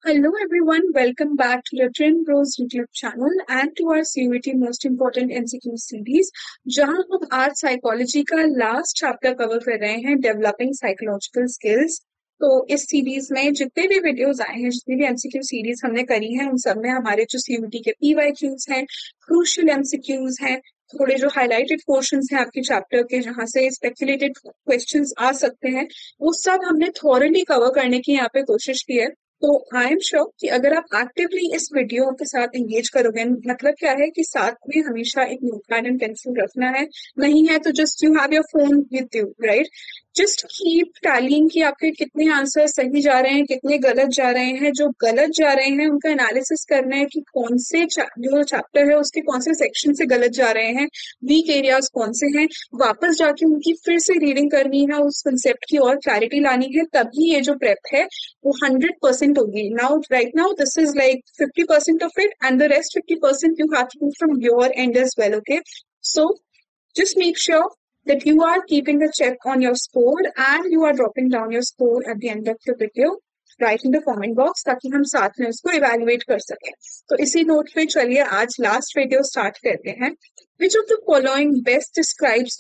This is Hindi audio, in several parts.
Hello everyone, welcome back to the Trend Bros YouTube channel and to our CUET Most Important MCQ series, जहां हम आज साइकोलॉजी का लास्ट चैप्टर कवर कर रहे हैं, डेवलपिंग साइकोलॉजिकल स्किल्स। तो इस सीरीज में जितने भी वीडियोस आए हैं, जितनी भी एमसीक्यू सीरीज हमने करी है, उन सब में हमारे जो सीयूटी के पीवाईक्यूज हैं, क्रूशियल एमसीक्यूज हैं, थोड़े जो हाईलाइटेड पोर्शंस हैं आपके चैप्टर के जहां से स्पेक्युलेटेड क्वेश्चंस आ सकते हैं, वो सब हमने थॉरली कवर करने की यहाँ पे कोशिश की है। तो आई एम श्योर कि अगर आप एक्टिवली इस वीडियो के साथ एंगेज करोगे, मतलब क्या है कि साथ में हमेशा एक नोटपैड एंड पेंसिल रखना है। नहीं है तो just you have your phone with you, right? Just keep telling कि आपके कितने आंसर सही जा रहे हैं, कितने गलत जा रहे हैं। जो गलत जा रहे हैं उनका एनालिसिस करना है कि कौन से जो चैप्टर है उसके कौन से सेक्शन से गलत जा रहे हैं, वीक एरियाज कौन से हैं। वापस जाके उनकी फिर से रीडिंग करनी है, उस कंसेप्ट की और क्लैरिटी लानी है, तभी ये जो प्रेप है वो 100% होगी। Now right now this is like 50% of it and the rest 50% you have to do from your end as well, okay? So just make sure that you are keeping a check on your score and you are dropping down your score at the end of the video right in the comment box, ताकि हम साथ में उसको evaluate कर सकें। तो इसी नोट पे चलिए आज लास्ट वीडियो स्टार्ट करते हैं। Which of the following best describes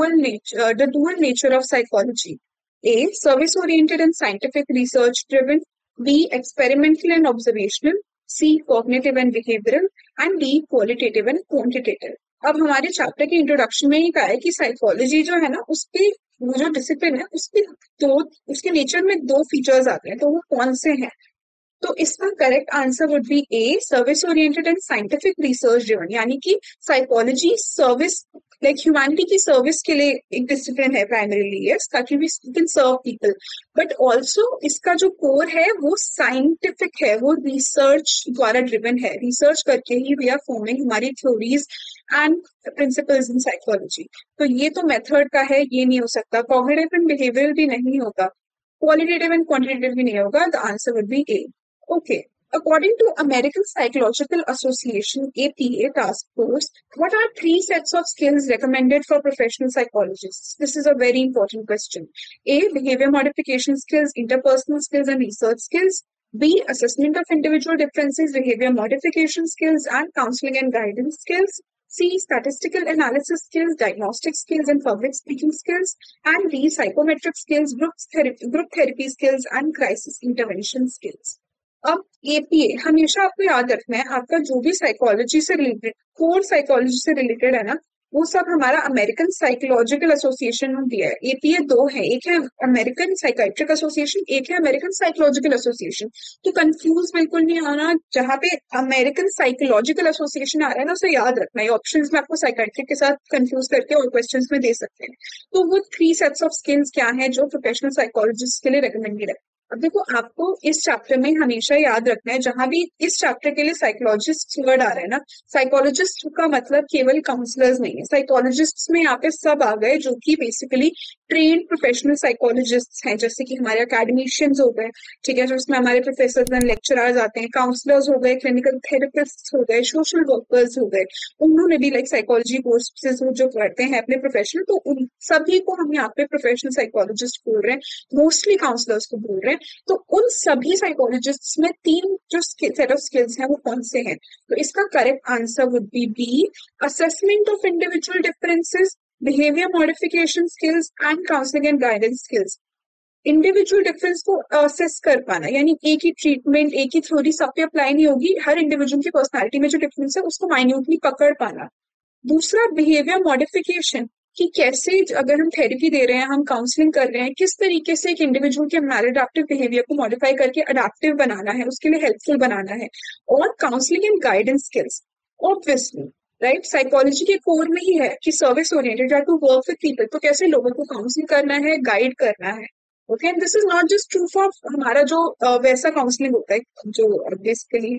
the dual nature of psychology? A. Service oriented and scientific research driven. B. Experimental and observational. C. Cognitive and behavioral. And D. Qualitative and quantitative. अब हमारे चैप्टर के इंट्रोडक्शन में ही कहा है कि साइकोलॉजी जो है ना, उसके वो जो डिसिप्लिन है उसके दो उसके नेचर में दो फीचर्स आते हैं। तो वो कौन से हैं? तो इसका correct answer would be A, service oriented and scientific research driven. यानी कि साइकोलॉजी सर्विस, लाइक ह्यूमैनिटी की सर्विस के लिए एक डिसिप्लिन है प्राइमरीली, यस, ताकि we can serve people. But also इसका जो कोर है वो साइंटिफिक है, वो रिसर्च द्वारा ड्रिवन है। रिसर्च करके ही वी आर फॉर्मिंग हमारी theories and principles in psychology. तो ये तो मेथड का है, ये नहीं हो सकता। कॉग्निटिव एंड बिहेवियरल भी नहीं होगा, क्वालिटेटिव एंड क्वांटिटेटिव भी नहीं होगा। The answer would be A. Okay. According to American Psychological Association APA task force, what are three sets of skills recommended for professional psychologists? This is a very important question. A. Behavior modification skills, interpersonal skills and research skills. B. Assessment of individual differences, behavior modification skills and counseling and guidance skills. C. Statistical analysis skills, diagnostic skills and public speaking skills. And D. Psychometric skills, group therapy skills and crisis intervention skills. अब एपीए हमेशा आपको याद रखना है, आपका जो भी साइकोलॉजी से रिलेटेड, कोर साइकोलॉजी से रिलेटेड है ना, वो सब हमारा अमेरिकन साइकोलॉजिकल एसोसिएशन ने दिया है। एपीए दो है, एक है अमेरिकन साइकाइट्रिक एसोसिएशन, एक है अमेरिकन साइकोलॉजिकल एसोसिएशन। तो कंफ्यूज बिल्कुल नहीं होना, जहां पे अमेरिकन साइकोलॉजिकल एसोसिएशन आ रहा है ना, उसे याद रखना है। ऑप्शंस में आपको साइकाइट्रिक के साथ कंफ्यूज करके और क्वेश्चंस में दे सकते हैं। तो वो थ्री सेट्स ऑफ स्किल्स क्या है जो प्रोफेशनल साइकोलॉजिस्ट के लिए रिकमेंडेड है? अब देखो, आपको इस चैप्टर में हमेशा याद रखना है, जहां भी इस चैप्टर के लिए साइकोलॉजिस्ट वर्ड आ रहा है ना, साइकोलॉजिस्ट का मतलब केवल काउंसलर्स नहीं है। साइकोलॉजिस्ट में यहाँ पे सब आ गए जो कि बेसिकली ट्रेन्ड प्रोफेशनल साइकोलॉजिस्ट हैं, जैसे कि हमारे अकेडमिशियंस हो गए, ठीक है, जो इसमें हमारे प्रोफेसर एंड लेक्चरर्स आते हैं, काउंसलर्स हो गए, क्लिनिकल थेरेपिस्ट हो गए, सोशल वर्कर्स हो गए। उन्होंने भी लाइक साइकोलॉजी कोर्सेज जो करते हैं अपने प्रोफेशनल, तो उन सभी को हम यहाँ पे प्रोफेशनल साइकोलॉजिस्ट बोल रहे हैं, मोस्टली काउंसलर्स को बोल रहे हैं। तो उन सभी साइकोलॉजिस्ट्स में तीन जो सेट ऑफ स्किल्स हैं वो कौन से हैं? तो इसका correct answer would be B, assessment of individual differences, behaviour modification skills and counselling and guidance skills. Individual difference को असेस कर पाना, यानी एक ही ट्रीटमेंट, एक ही थ्योरी सब पे अप्लाई नहीं होगी, हर इंडिविजुअल की पर्सनैलिटी में जो डिफरेंस है उसको माइन्यूटली पकड़ पाना। दूसरा, बिहेवियर मॉडिफिकेशन, कि कैसे अगर हम थेरेपी दे रहे हैं, हम काउंसलिंग कर रहे हैं, किस तरीके से एक इंडिविजुअल के मैलएडेप्टिव बिहेवियर को मॉडिफाई करके अडेप्टिव बनाना है, उसके लिए हेल्पफुल बनाना है। और counselling and guidance skills, obviously right, psychology के कोर में ही है कि service oriented to work with people, तो कैसे लोगों को काउंसलिंग करना है, गाइड करना है। Okay, and this is not just true for हमारा जो वैसा काउंसलिंग होता है जो बेसिकली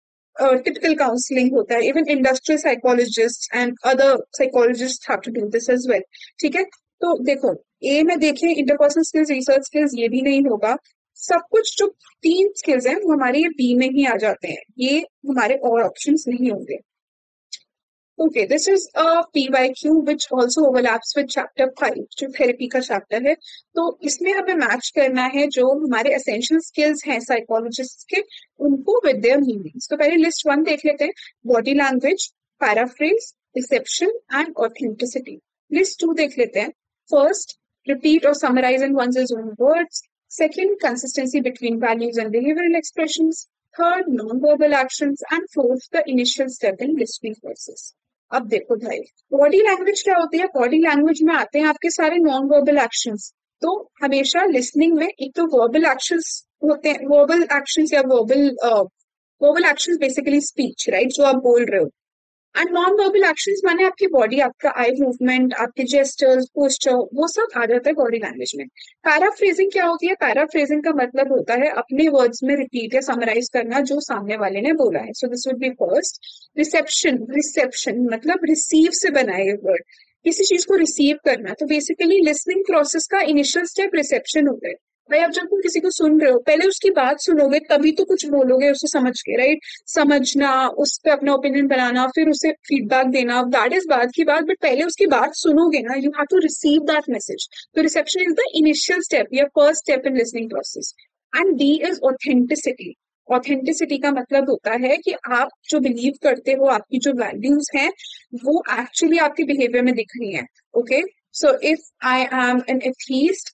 typical counseling होता है, even industrial psychologists and other psychologists have to do this as well, ठीक है? तो देखो, ए में देखें इंटरपर्सनल स्किल्स, रिसर्च स्किल्स, ये भी नहीं होगा। सब कुछ जो तीन स्किल्स हैं वो हमारे ये बी में ही आ जाते हैं, ये हमारे और ऑप्शंस नहीं होंगे। Okay, this is a PYQ which also overlaps with chapter 5 जो थेरेपी का चैप्टर है। तो इसमें हमें मैच करना है जो हमारे एसेंशियल स्किल्स हैं साइकोलॉजिस्ट के, उनको विद देयर मीनिंग्स। तो पहले लिस्ट 1 देख लेते हैं, body language, paraphrase, reception and authenticity. List 2 देख लेते हैं, first repeat or summarize in one's own words, second consistency between values and behavioral expressions, third non-verbal actions, and fourth the initial step in listening process। अब देखो भाई, बॉडी लैंग्वेज क्या होती है? बॉडी लैंग्वेज में आते हैं आपके सारे नॉन वर्बल एक्शंस। तो हमेशा लिसनिंग में एक तो वर्बल एक्शंस होते हैं, वर्बल एक्शंस या verbal actions basically speech, right, जो आप बोल रहे हो। एंड नॉन वर्बल एक्शंस माने आपकी बॉडी, आपका आई मूवमेंट, आपके जेस्चर्स, पोस्चर, वो सब आ जाता है बॉडी लैंग्वेज में। पैराफ्रेजिंग क्या होती है? पैराफ्रेजिंग का मतलब होता है अपने वर्ड्स में रिपीट या समराइज करना जो सामने वाले ने बोला है। So this would be first. Reception, reception मतलब रिसीव से बना है ये वर्ड, किसी चीज को रिसीव करना। तो बेसिकली लिसनिंग प्रोसेस का इनिशियल स्टेप रिसेप्शन होता है। भाई अब जब तुम किसी को सुन रहे हो, पहले उसकी बात सुनोगे तभी तो कुछ बोलोगे उसे समझ के, राइट। समझना, उस पर अपना ओपिनियन बनाना, फिर उसे फीडबैक देना, दैट इज बात की बात, बट पहले उसकी बात सुनोगे ना, you have to receive that message. तो reception is the initial step या first step in listening process. And D is authenticity. Authenticity का मतलब होता है कि आप जो बिलीव करते हो, आपकी जो वैल्यूज हैं, वो एक्चुअली आपके बिहेवियर में दिख रही हैं। Okay, so if I am an atheist,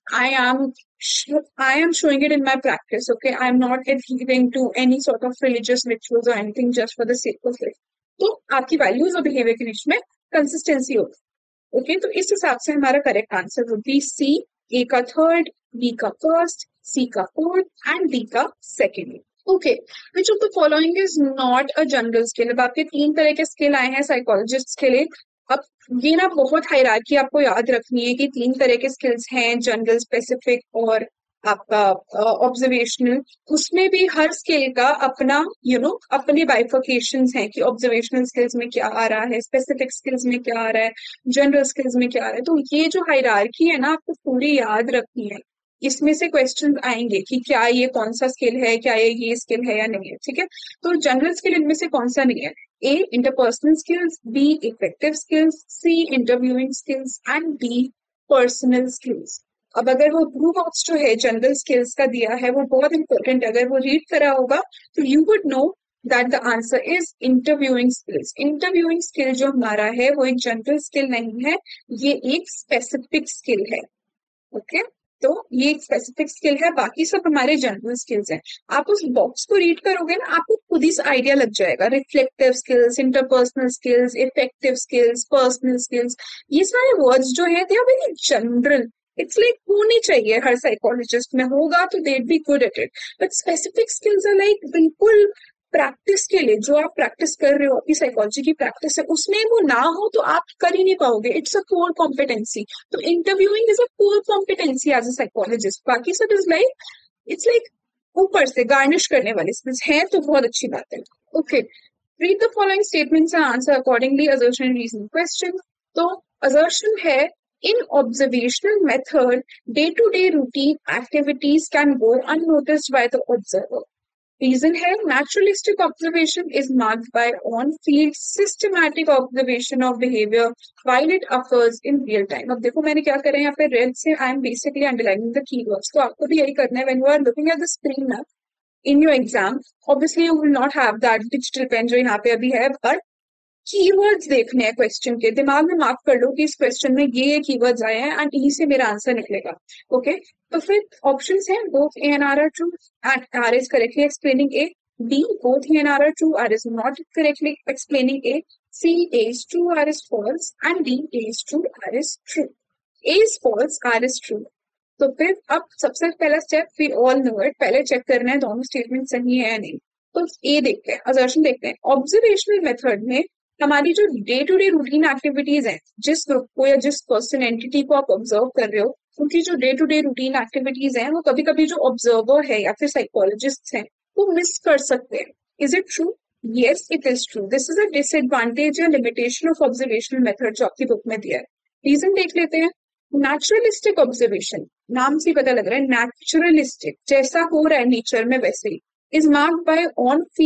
I am showing it in my practice. Okay, I am not adhering to any sort of religious rituals or anything just for the sake of it. तो आपकी वैल्यूज और बिहेवियर के बीच में कंसिस्टेंसी होगी। ओके, तो इस हिसाब से हमारा correct answer would be C, A का थर्ड, बी का फर्स्ट, सी का फोर्थ एंड डी का second. Okay, which of the following is not a general skill. अब आपके 3 तरह के स्किल आए हैं साइकोलॉजिस्ट के लिए। अब ये ना बहुत हायरार्की आपको याद रखनी है कि 3 तरह के स्किल्स हैं, जनरल, स्पेसिफिक और आपका ऑब्जर्वेशनल। उसमें भी हर स्किल का अपना अपने बाइफर्केशंस हैं कि ऑब्जर्वेशनल स्किल्स में क्या आ रहा है, स्पेसिफिक स्किल्स में क्या आ रहा है, जनरल स्किल्स में क्या आ रहा है। तो ये जो हायरार्की है ना, आपको पूरी याद रखनी है। इसमें से क्वेश्चन आएंगे कि क्या ये कौन सा स्किल है, क्या ये स्किल है या नहीं है, ठीक है। तो जनरल स्किल इनमें से कौन सा नहीं है? A, interpersonal skills, B, effective skills, C, interviewing skills and D, personal skills। अब अगर वो ब्लू बॉक्स जो है जनरल स्किल्स का दिया है, वो बहुत इंपॉर्टेंट, अगर वो रीड करा होगा तो you would know that the answer is interviewing skills. Interviewing skill जो हमारा है वो एक जनरल स्किल नहीं है, ये एक स्पेसिफिक स्किल है। ओके, तो ये एक स्पेसिफिक स्किल है, बाकी सब हमारे जनरल स्किल्स हैं। आप उस बॉक्स को रीड करोगे ना, आपको खुद ही आइडिया लग जाएगा। Reflective skills, interpersonal skills, effective skills, personal skills, ये सारे वर्ड्स जो है they are very general. It's like होनी चाहिए, हर साइकोलॉजिस्ट में होगा तो they be good at it, but specific skills are like बिल्कुल प्रैक्टिस के लिए, जो आप प्रैक्टिस कर रहे हो, अपनी साइकोलॉजी की प्रैक्टिस है, उसमें वो ना हो तो आप कर ही नहीं पाओगे। It's a core competency. तो interviewing is a core competency as a psychologist. बाकी सब इज लाइक, इट्स लाइक ऊपर से गार्निश करने वाले स्किल्स हैं, तो बहुत अच्छी बात है। Okay, read the following statements and answer accordingly. Assertion and reasoning question. तो असर्शन है, in observational method, day-to-day routine activities can go unnoticed by the observer. Reason है, naturalistic observation is marked by on-field systematic observation of behavior while it occurs in real time। अब देखो मैंने क्या करा है यहाँ पे, रेड से I am basically underlining the keywords. तो आपको भी यही करना है when you are looking at the screen ना in your exam. Obviously you will not have that digital pen जो यहाँ पे अभी है, बट कीवर्ड्स देखने हैं क्वेश्चन के। दिमाग में मार्क कर लो कि इस क्वेश्चन में ये कीवर्ड्स आए हैं एंड इन्हीं से मेरा आंसर निकलेगा। ओके, तो फिर ऑप्शंस हैं, both A and R are true and R is correctly explaining A. B, both A and R are true, R is not correctly explaining A. C, A is true, R is false, and D, A is true, R is true. A is false, R is true. तो फिर अब सबसे पहला step, we all know it, पहले चेक करना है दोनों स्टेटमेंट सही है या नहीं। तो ए देखते हैं, असर्शन देखते हैं। ऑब्जर्वेशनल मेथड में हमारी जो day to day routine activities हैं, जिस ग्रुप को या जिस पर्सन एंटिटी को आप ऑब्जर्व कर रहे हो, उनकी जो day to day routine activities हैं, वो कभी कभी जो ऑब्जर्वर है या फिर साइकोलॉजिस्ट हैं वो मिस कर सकते हैं। Is it true? Yes, it is true. This is a disadvantage या लिमिटेशन ऑफ ऑब्जर्वेशनल मेथड जो आपकी बुक में दिया है। रीजन देख लेते हैं। नेचुरलिस्टिक ऑब्जर्वेशन, नाम से पता लग रहा है नेचुरलिस्टिक, जैसा हो रहा है नेचर में वैसे ही, is marked by on field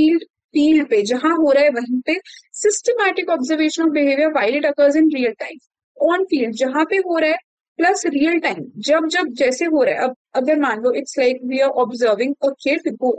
field पे जहां हो रहा है वहीं पे, systematic observation of behaviour while it occurs in real time on field जहां पे हो रहा है, प्लस रियल टाइम जब जब जैसे हो रहा है। अब अगर मान लो it's like we are observing a kid go,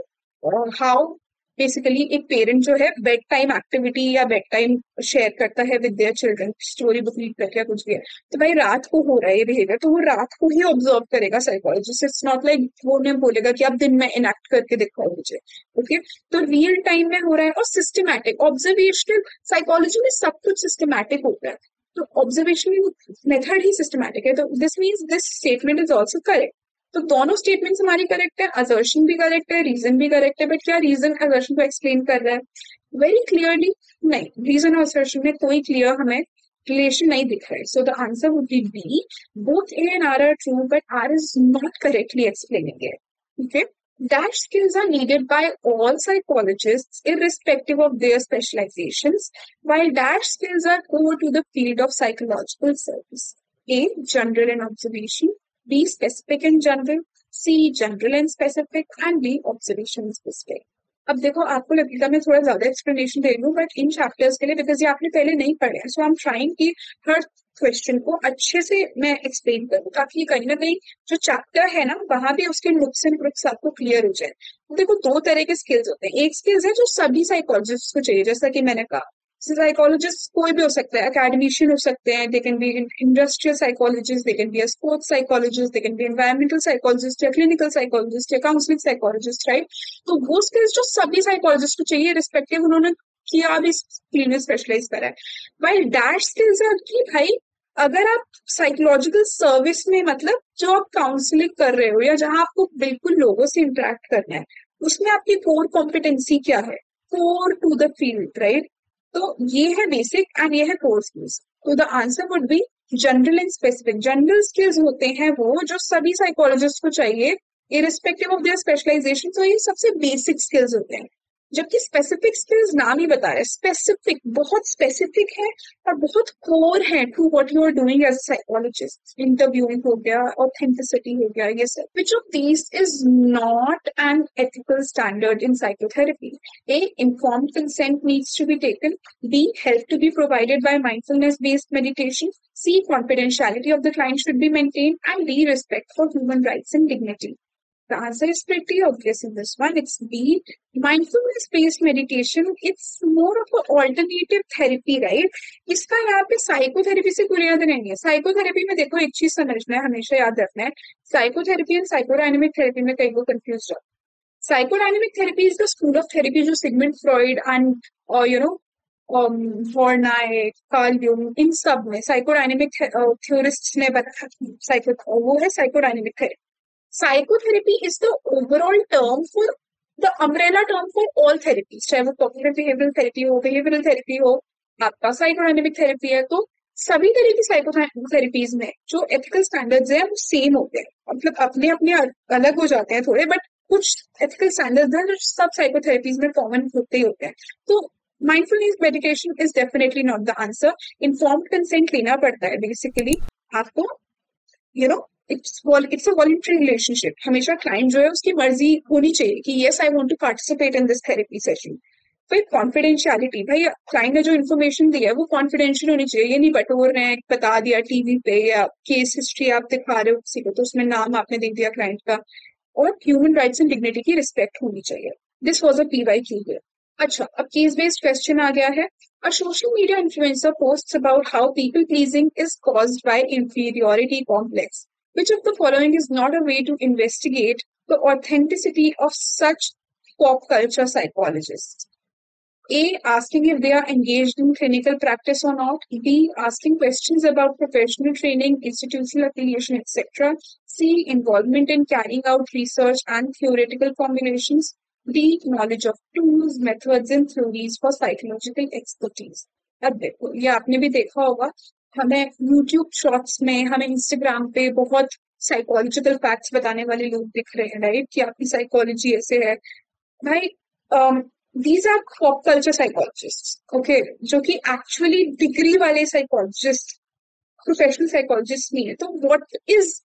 how basically एक पेरेंट जो है बेड टाइम एक्टिविटी या बेड टाइम शेयर करता है with their children, story book read करके या कुछ भी है, तो भाई रात को हो रहा है ये बिहेवियर, तो वो रात को ही ऑब्जर्व करेगा साइकोलॉजिस्ट। इट्स नॉट लाइक वो उन्हें बोलेगा कि आप दिन में इनएक्ट करके दिखाओ मुझे। ओके, तो रियल टाइम में हो रहा है और सिस्टमैटिक ऑब्जर्वेशनल साइकोलॉजी में सब कुछ सिस्टमैटिक होता है, तो ऑब्जर्वेशनल मेथड ही सिस्टमैटिक है, तो this means this statement is also correct. तो दोनों स्टेटमेंट्स हमारी करेक्ट है, असर्शन भी करेक्ट है, रीजन भी करेक्ट है, बट क्या रीजन असर्शन को एक्सप्लेन कर रहा है वेरी क्लियरली? नहीं, रीजन और असर्शन में कोई क्लियर हमें रिलेशन नहीं दिख रहा है। So the answer would be B, both A and R true but R is not correctly explaining it. Okay, dash skills are needed by all psychologists irrespective of their specializations, while dash skills are core to the field of psychological service. A, general and observation. B, specific and general. C, general and specific. And D, observation and specific. अब देखो आपको लगेगा मैं थोड़ा ज्यादा एक्सप्लेनेशन दे रही हूँ बट इन चैप्टर्स के लिए, बिकॉज ये आपने पहले नहीं पढ़े हैं, सो आई एम ट्राइंग कि हर क्वेश्चन को अच्छे से मैं एक्सप्लेन करूँ ताकि कहीं ना कहीं जो चैप्टर है ना वहां भी उसके नुक्स एंड क्रुक्स आपको क्लियर हो जाए। तो देखो दो तरह के स्किल्स होते हैं, एक स्किल्स है जो सभी साइकोलॉजिस्ट को चाहिए, जैसा कि मैंने कहा साइकोलॉजिस्ट कोई भी हो सकता है, एकेडमिशियन हो सकते हैं, they can be industrial psychologist, they can be sports psychologist, they can be environmental psychologist या क्लिनिकल साइकोलॉजिस्ट या काउंसलिंग साइकोलॉजिस्ट, राइट? तो वो स्किल्स जो सभी साइकोलॉजिस्ट को चाहिए रिस्पेक्टिव उन्होंने किया भी फील्ड में स्पेशलाइज करा है। वाइल डैश स्किल्स है कि भाई अगर आप साइकोलॉजिकल सर्विस में, मतलब जो आप काउंसलिंग कर रहे हो या जहां आपको बिल्कुल लोगों से इंटरेक्ट करना है, उसमें आपकी कोर कॉम्पिटेंसी क्या है, core to the field, right? तो ये है बेसिक एंड ये है कोर स्किल्स। तो the answer would be general and specific. General skills होते हैं वो जो सभी साइकोलॉजिस्ट को चाहिए इरिस्पेक्टिव ऑफ देयर स्पेशलाइजेशन, तो ये सबसे बेसिक स्किल्स होते हैं। जबकि स्पेसिफिक स्किल्स नाम ही बता रहा है, स्पेसिफिक बहुत स्पेसिफिक है और बहुत कोर है to what you are doing as a psychologist. Interviewing हो गया, ऑथेंटिसिटी हो गया, ये सब। Which of these is not an ethical standard in psychotherapy? A, informed consent needs to be taken. B, help to be provided by mindfulness based meditation. C, confidentiality of the client should be maintained. And D, respect for human rights and dignity. The answer is pretty obvious in this one. It's B, mindfulness-based meditation. It's more of an alternative therapy, right? इसका यहाँ पे साइकोथेरेपी से कोई लेना नहीं है। साइकोथेरेपी में देखो एक चीज समझना है, हमेशा याद रखना है, साइकोथेरेपी एंड साइकोडायनेमिक थेरेपी में कई लोग कंफ्यूज हो। Psychodynamic therapy is the school of therapy जो Sigmund Freud and you know Horney, Carl Jung, इन सब में साइकोडायनेमिक थ्योरिस्ट ने बताया, साइको वो है psychodynamic therapy. Psychotherapy is the overall term for the umbrella term for all therapies, चाहे वो cognitive behavioral therapy हो, behavioral therapy हो, आपका psychodynamic therapy है, तो सभी तरह की साइकोथेरेपीज में जो एथिकल स्टैंडर्ड्स है वो सेम होते हैं। मतलब अपने अपने अलग हो जाते हैं थोड़े, बट कुछ एथिकल स्टैंडर्ड्स हैं जो सब साइकोथेरेपीज में कॉमन होते ही होते हैं। तो mindfulness meditation is definitely not the answer. Informed consent लेना पड़ता है बेसिकली आपको, you know it's a voluntary relationship. हमेशा क्लाइंट जो है उसकी मर्जी होनी चाहिए कि yes I want to participate in this therapy session. फिर कॉन्फिडेंशियलिटी, भाई क्लाइंट ने जो इन्फॉर्मेशन दी है वो कॉन्फिडेंशियल होनी चाहिए, ये नहीं बटोर रहे हैं बता दिया टीवी पे, या केस हिस्ट्री आप दिखा रहे हो किसी को तो उसमें नाम आपने दे दिया क्लाइंट का। और ह्यूमन राइट्स एंड डिग्निटी की रिस्पेक्ट होनी चाहिए। This was a PYQ here। अच्छा, अब केस बेस्ड क्वेश्चन आ गया है। A social media influencer posts about how people pleasing is caused by inferiority complex. Which of the following is not a way to investigate the authenticity of such pop culture psychologists? A, asking if they are engaged in clinical practice or not. B, asking questions about professional training, institutional affiliation, etc. C, involvement in carrying out research and theoretical formulations. D, knowledge of tools, methods and theories for psychological expertise. अब देखो ये आपने भी देखा होगा, हमें YouTube शॉर्ट्स में, हमें Instagram पे बहुत साइकोलॉजिकल फैक्ट्स बताने वाले लोग दिख रहे हैं, राइट? कि आपकी साइकोलॉजी ऐसे है। भाई these are pop culture psychologists, okay, जो कि एक्चुअली डिग्री वाले साइकोलॉजिस्ट, प्रोफेशनल साइकोलॉजिस्ट नहीं है। तो what is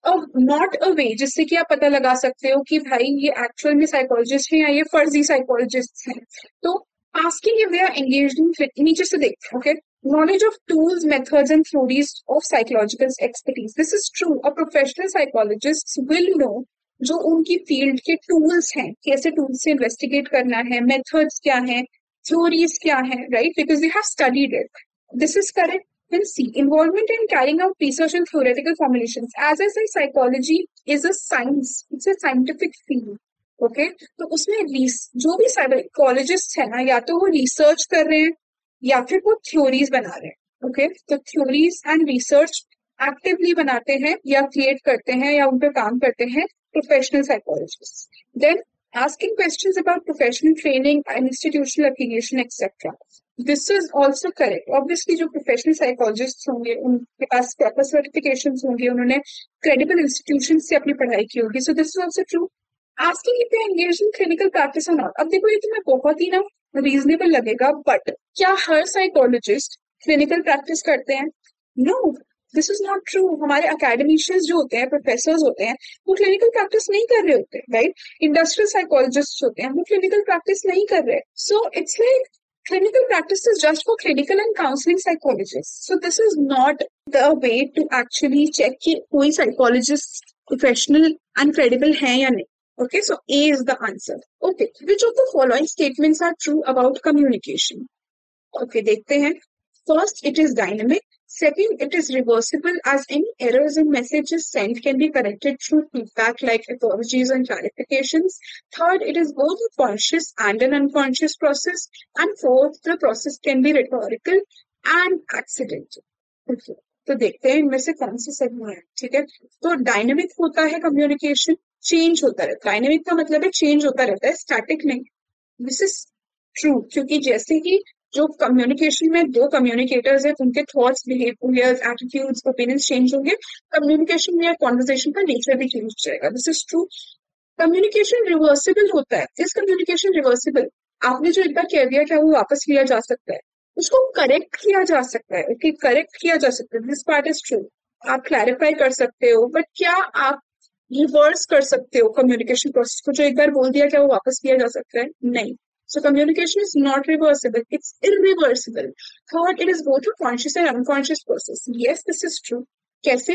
not a way जिससे कि आप पता लगा सकते हो कि भाई ये एक्चुअल में साइकोलॉजिस्ट है या ये फर्जी साइकोलॉजिस्ट हैं। तो asking if they are engaged in नीचे से देख, okay, knowledge of tools, methods, and theories of psychological expertise. This is true. A professional psychologist will know जो उनकी फील्ड के टूल्स हैं, कैसे टूल्स से इन्वेस्टिगेट करना है, मेथड्स क्या है, थ्योरीज क्या है, right, because they have studied it. This is correct. Then C, involvement in carrying out research and theoretical formulations. As I say, psychology is a science. It's a scientific field. Okay? तो उसमें जो भी साइकोलॉजिस्ट है ना, या तो वो रिसर्च कर रहे हैं या फिर वो थ्योरीज बना रहे हैं. ओके, तो थ्योरीज एंड रिसर्च एक्टिवली बनाते हैं या क्रिएट करते हैं या उन पर काम करते हैं professional psychologist. Then asking questions about professional training and institutional affiliation, etc. This is also correct. Obviously, जो प्रोफेशनल साइकोलॉजिस्ट होंगे उनके पास प्रॉपर सर्टिफिकेशंस होंगे, उन्होंने क्रेडिबल इंस्टीट्यूशन से अपनी पढ़ाई की होगी. So this is also true. Asking if they engage in clinical practice और नॉट. अब देखो, ये तुम्हें बहुत ही ना रीजनेबल लगेगा, बट क्या हर साइकोलॉजिस्ट क्लिनिकल प्रैक्टिस करते हैं? No, this is not true. हमारे अकेडमिशियंस जो होते हैं, प्रोफेसर्स होते हैं, वो क्लिनिकल प्रैक्टिस नहीं कर रहे होते, राइट. इंडस्ट्रियल साइकोलॉजिस्ट होते हैं, वो क्लिनिकल प्रैक्टिस नहीं कर रहे. So it's like clinical practice is just for clinical and counseling psychologists. So this is not the way to actually check कि कोई psychologist professional and credible है या नहीं. Okay, so A is the answer. Okay, which of the following statements are true about communication? Okay, देखते हैं. First, it is dynamic. Second, it is reversible, as any errors in messages sent can be corrected through feedback like apologies and clarifications. Third, it is both a conscious and an unconscious process. And fourth, the process can be rhetorical and accidental. Okay. तो देखते हैं इनमें से कौन सी सही है. ठीक है, तो डायनेमिक होता है कम्युनिकेशन, चेंज होता रहता है. डायनेमिक का मतलब है चेंज होता रहता है, स्टैटिक नहीं. दिस इज ट्रू, क्योंकि जैसे कि जो कम्युनिकेशन में दो कम्युनिकेटर्स है, उनके thoughts, behaviours, attitudes, opinions change होंगे, कम्युनिकेशन में या कॉन्वर्सेशन का नेचर भी चेंज हो जाएगा. This is true. Communication reversible होता है. इस कम्युनिकेशन रिवर्सिबल, आपने जो एक बार कह दिया क्या वो वापस लिया जा सकता है, उसको करेक्ट किया जा सकता है. ओके, करेक्ट किया जा सकता है. This part is true. आप क्लैरिफाई कर सकते हो, बट क्या आप रिवर्स कर सकते हो कम्युनिकेशन प्रोसेस को? जो एक बार बोल दिया क्या वो वापस लिया जा सकता है? नहीं. So communication is not reversible, it's irreversible. Third, it is both a conscious and unconscious process. Yes, this is true. कैसे?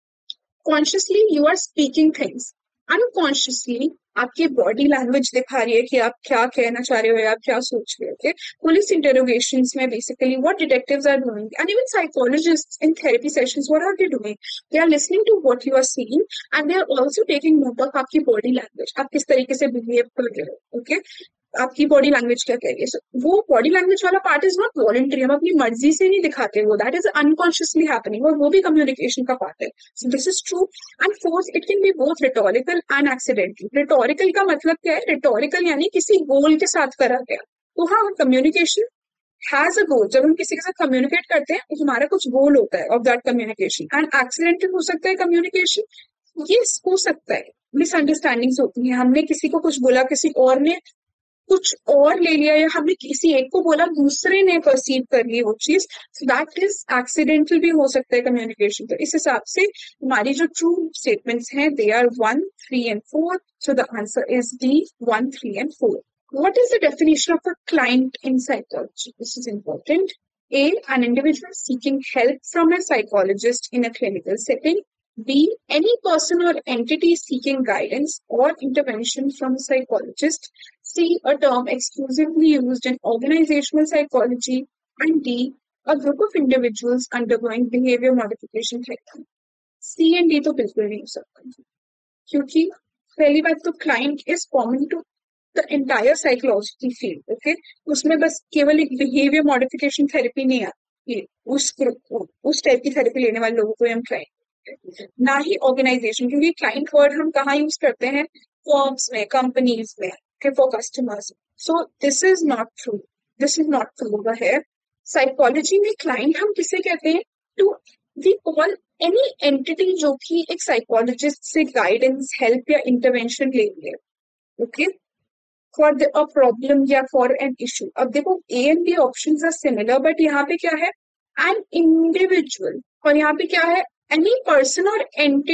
Consciously you are speaking things. Unconsciously आपकी बॉडी लैंग्वेज दिखा रही है कि आप क्या कहना चाह रहे हो या आप क्या सोच रहे हो. Okay? पुलिस इंटरोगेशंस में basically what detectives are doing, and even psychologists in therapy sessions, what are they doing? They are listening to what you are saying and they are also taking note of आपकी बॉडी लैंग्वेज, आप किस तरीके से बिहेव कर रहे हो. ओके, आपकी बॉडी लैंग्वेज क्या कह रही है. So, वो बॉडी लैंग्वेज वाला पार्ट इज नॉट वॉलंटरी, हम अपनी मर्जी से नहीं दिखाते वो, दैट इज अनकॉन्शियसली हैपनिंग, और वो भी कम्युनिकेशन का पार्ट है. So this is true. And fourth, it can be both rhetorical and accidental. Rhetorical का मतलब क्या है? रिटोरिकल यानी किसी गोल के साथ करा गया. तो हाँ, कम्युनिकेशन हैज अ गोल. जब हम किसी के साथ कम्युनिकेट करते हैं तो हमारा कुछ गोल होता है of that communication. And accidental हो सकता है कम्युनिकेशन, ये हो सकता है मिसअंडरस्टैंडिंग्स होती है, हमने किसी को कुछ बोला, किसी और ने कुछ और ले लिया, या हमने किसी एक को बोला दूसरे ने परसीव कर ली वो चीज. सो दैट इज एक्सीडेंटल भी हो सकता है कम्युनिकेशन. तो इस हिसाब से हमारी जो ट्रू स्टेटमेंट्स हैं they are 1, 3 and 4. So the answer is D, 1, 3 and 4. What is the definition of a client in psychology? This is important. A, an individual seeking help from a psychologist in a clinical setting. B, any person or entity seeking guidance or intervention from a psychologist. C, a term exclusively used in organizational psychology. And D, a group of individuals undergoing behavior modification therapy. C and D तो बिल्कुल नहीं हो सकता, क्योंकि पहली बात तो client is common to the entire psychology field. Okay, उसमें बस केवल एक बिहेवियर मॉडिफिकेशन थेरेपी नहीं आती, उस ग्रुप को, उस टाइप की थेरेपी लेने वाले लोगों को हम क्लाइंट, ना ही ऑर्गेनाइजेशन. क्योंकि क्लाइंट वर्ड हम कहाँ यूज करते हैं? फर्म्स में, कंपनीज में, for customers. So this is not true. This is not true है. साइकोलॉजी में क्लाइंट हम किसे कहते हैं? To we call any entity जो कि एक साइकोलॉजिस्ट से गाइडेंस, हेल्प या इंटरवेंशन ले रही है. ओके, फॉर अ प्रॉब्लम या फॉर एन इशू. अब देखो A and B options are similar, but यहाँ पे क्या है? एन इंडिविजुअल, और यहाँ पे क्या है? एनी पर्सन और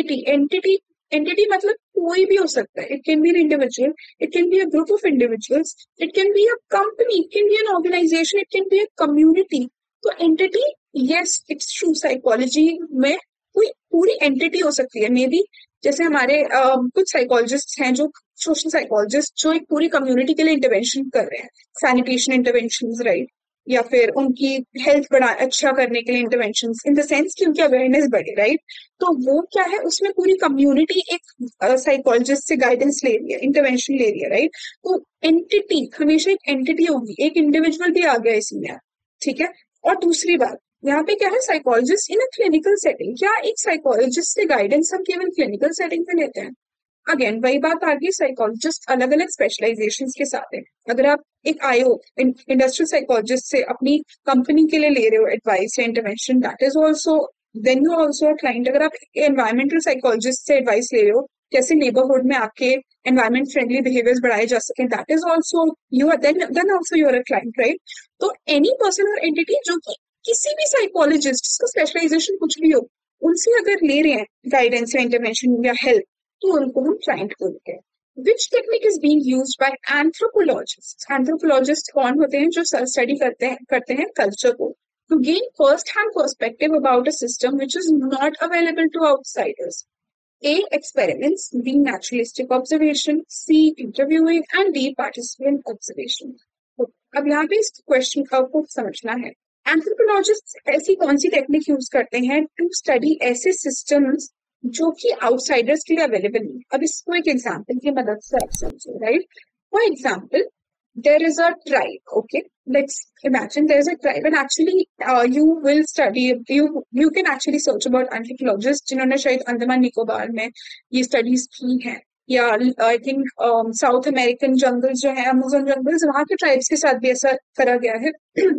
एंटिटी मतलब कोई भी हो सकता है. It can be an individual, it can be a group of individuals, it can be a company, it can be an organization, it can be a community. तो entity, yes it's true, psychology में कोई पूरी एंटिटी हो सकती है. मे बी जैसे हमारे कुछ साइकोलॉजिस्ट हैं जो सोशल साइकोलॉजिस्ट जो एक पूरी कम्युनिटी के लिए इंटरवेंशन कर रहे हैं, सैनिटेशन इंटरवेंशन, राइट, या फिर उनकी हेल्थ बढ़ा अच्छा करने के लिए इंटरवेंशन इन द सेंस कि उनकी अवेयरनेस बढ़े, राइट. तो वो क्या है, उसमें पूरी कम्युनिटी एक साइकोलॉजिस्ट से गाइडेंस ले रही है, इंटरवेंशन ले रही है, राइट. तो एंटिटी हमेशा एक एंटिटी होगी, एक इंडिविजुअल भी आ गया इसमें, ठीक है. और दूसरी बात, यहाँ पे क्या है, psychologist in a clinical setting. क्या एक साइकोलॉजिस्ट से गाइडेंस हम केवल क्लिनिकल सेटिंग पे लेते हैं? अगेन वही बात आ गई, साइकोलॉजिस्ट अलग अलग स्पेशलाइजेशन के साथ है. अगर आप एक आईओ इंडस्ट्रियल साइकोलॉजिस्ट से अपनी कंपनी के लिए ले रहे हो एडवाइस या intervention, that is also, then you also a client. अगर आप एनवायरमेंटल साइकोलॉजिस्ट से एडवाइस ले रहे हो कैसे नेबरहुड में आपके एनवायरमेंट फ्रेंडली बिहेवियर्स बढ़ाए जा सके, that is also you are, then also you are a client, right. तो एनी पर्सन और एंटिटी जो कि किसी भी साइकोलॉजिस्ट का स्पेशलाइजेशन कुछ भी हो, उनसे अगर ले रहे हैं गाइडेंस या इंटरवेंशन या हेल्प, तो उनको हम क्लाइंट बोलते हैं. Which technique is being used by anthropologist. Anthropologist कौन होते हैं? जो स्टडी करते हैं कल्चर को, to gain first-hand perspective about a system which is not available to outsiders. A. Experiments. B. Naturalistic observation. C. Interviewing. And D. Participant observation. तो अब यहाँ पे इस क्वेश्चन को समझना है. एंथ्रोपोलॉजिस्ट ऐसी कौन सी टेक्निक यूज करते हैं टू स्टडी ऐसे सिस्टम्स जो कि आउटसाइडर्स के लिए अवेलेबल नहीं. अब इसको एक एग्जाम्पल की मदद से आप समझो, right. For example, there is a tribe, okay, let's imagine there is a tribe, and actually you will study, you can actually search about anthropologists जिन्होंने शायद अंडमान निकोबार में ये स्टडीज की हैं, या आई थिंक साउथ अमेरिकन जंगल जो है, अमेज़न जंगल्स, वहां के ट्राइब्स के साथ भी ऐसा करा गया है.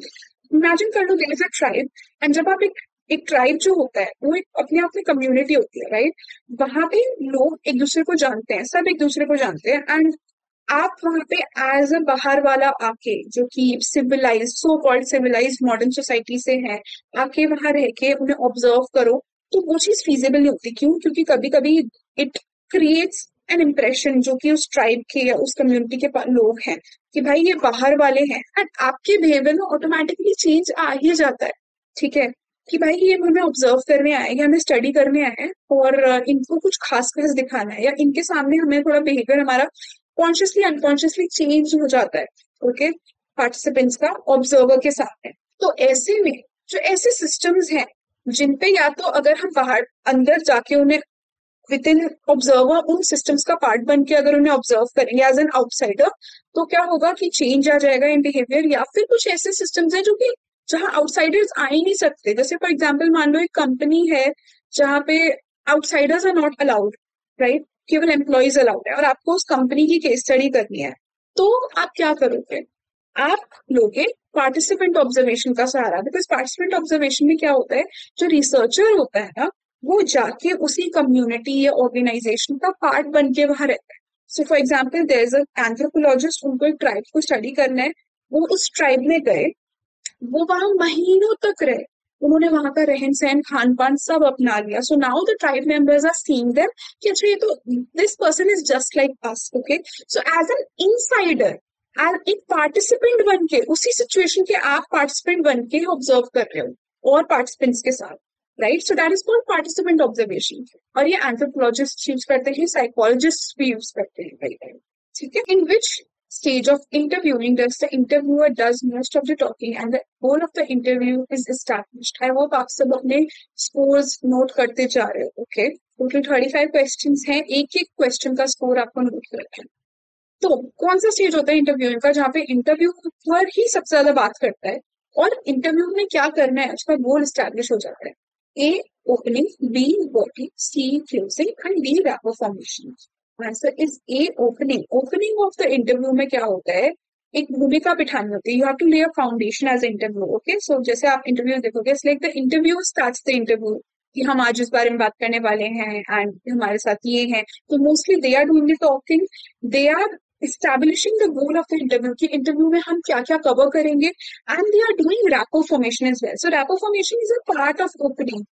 इमेजिन कर लो, there is a tribe, and जब आप एक ट्राइब जो होता है वो एक अपने आप में कम्युनिटी होती है, राइट. वहां पे लोग एक दूसरे को जानते हैं, सब एक दूसरे को जानते हैं, एंड आप वहां पे एज अ बाहर वाला आके, जो कि civilise, so called civilise modern society से है, आके वहां रह के उन्हें ऑब्जर्व करो, तो वो चीज फीजिबल नहीं होती. क्यों? क्योंकि कभी कभी इट क्रिएट्स एन इम्प्रेशन जो कि उस ट्राइब के या उस कम्युनिटी के लोग हैं कि भाई ये बाहर वाले हैं, एंड आपके बिहेवियर में ऑटोमेटिकली चेंज आ ही जाता है, ठीक है, कि भाई ये हमें ऑब्जर्व करने आए हैं, हमें स्टडी करने आए हैं, और इनको कुछ खास खास दिखाना है, या इनके सामने हमें थोड़ा बिहेवियर हमारा कॉन्शियसली अनकॉन्शियसली चेंज हो जाता है, ओके, पार्टिसिपेंट्स का ऑब्जर्वर के सामने. तो ऐसे में जो ऐसे सिस्टम्स हैं जिनपे या तो अगर हम बाहर अंदर जाके उन्हें विद इन ऑब्जर्वर उन सिस्टम्स का पार्ट बन के अगर उन्हें ऑब्जर्व करेंगे एज एन आउटसाइडर, तो क्या होगा कि चेंज आ जाएगा इन बिहेवियर. या फिर कुछ ऐसे सिस्टम्स हैं जो कि जहां आउटसाइडर्स आ ही नहीं सकते. जैसे फॉर एग्जाम्पल मान लो एक कंपनी है जहाँ पे outsiders are not allowed, right, केवल एम्प्लॉयज अलाउड है, और आपको उस कंपनी की केस स्टडी करनी है, तो आप क्या करोगे? आप लोगे पार्टिसिपेंट ऑब्जर्वेशन का सहारा. बिकॉज पार्टिसिपेंट ऑब्जर्वेशन में क्या होता है, जो रिसर्चर होता है ना, वो जाके उसी कम्युनिटी या ऑर्गेनाइजेशन का पार्ट बन के वहां रहता है. So for example there is an anthropologist, उनको एक ट्राइब को स्टडी करना है, वो उस ट्राइब में गए, वो वहां महीनों तक रहे, उन्होंने वहां का रहन सहन खान पान सब अपना लिया. So now the tribe members are seeing them कि अच्छा ये तो, this person is just like us, okay. So as an insider, as एक पार्टिसिपेंट बन के, उसी सिचुएशन के आप पार्टिसिपेंट बन के ऑब्जर्व कर रहे हो और पार्टिसिपेंट्स के साथ, right. So that is called participant observation. और ये एंथ्रोपोलॉजिस्ट यूज करते हैं, साइकोलॉजिस्ट भी यूज करते हैं कई टाइम, ठीक है. इन विच stage of interviewing does the interviewer does most of the talking and the goal of the interview is established. I hope आप सब अपने scores note करते जा रहे हो, okay. टोटल 35 क्वेश्चंस हैं, एक एक क्वेश्चन का स्कोर आपको नोट करना है. तो कौन सा स्टेज होता है इंटरव्यूइंग का, जहाँ पे इंटरव्यू पर ही सबसे ज्यादा बात करता है, और इंटरव्यू में क्या करना है उसका गोल स्टैब्लिश हो जाता है. A opening, B body, C closing and D rapport formation. Answer is A opening. Opening of the interview में क्या होता है, एक भूमिका बिठानी होती है. You have to lay a foundation as interview, okay. So जैसे आप इंटरव्यू देखोगे, like the interview starts the interview, कि हम आज इस बारे में बात करने वाले हैं एंड हमारे साथ ये हैं. तो mostly they are doing the talking, they are establishing the goal of the interview कि इंटरव्यू में हम क्या क्या कवर करेंगे, and they are doing rapport formation as well. So rapport formation is a part of opening,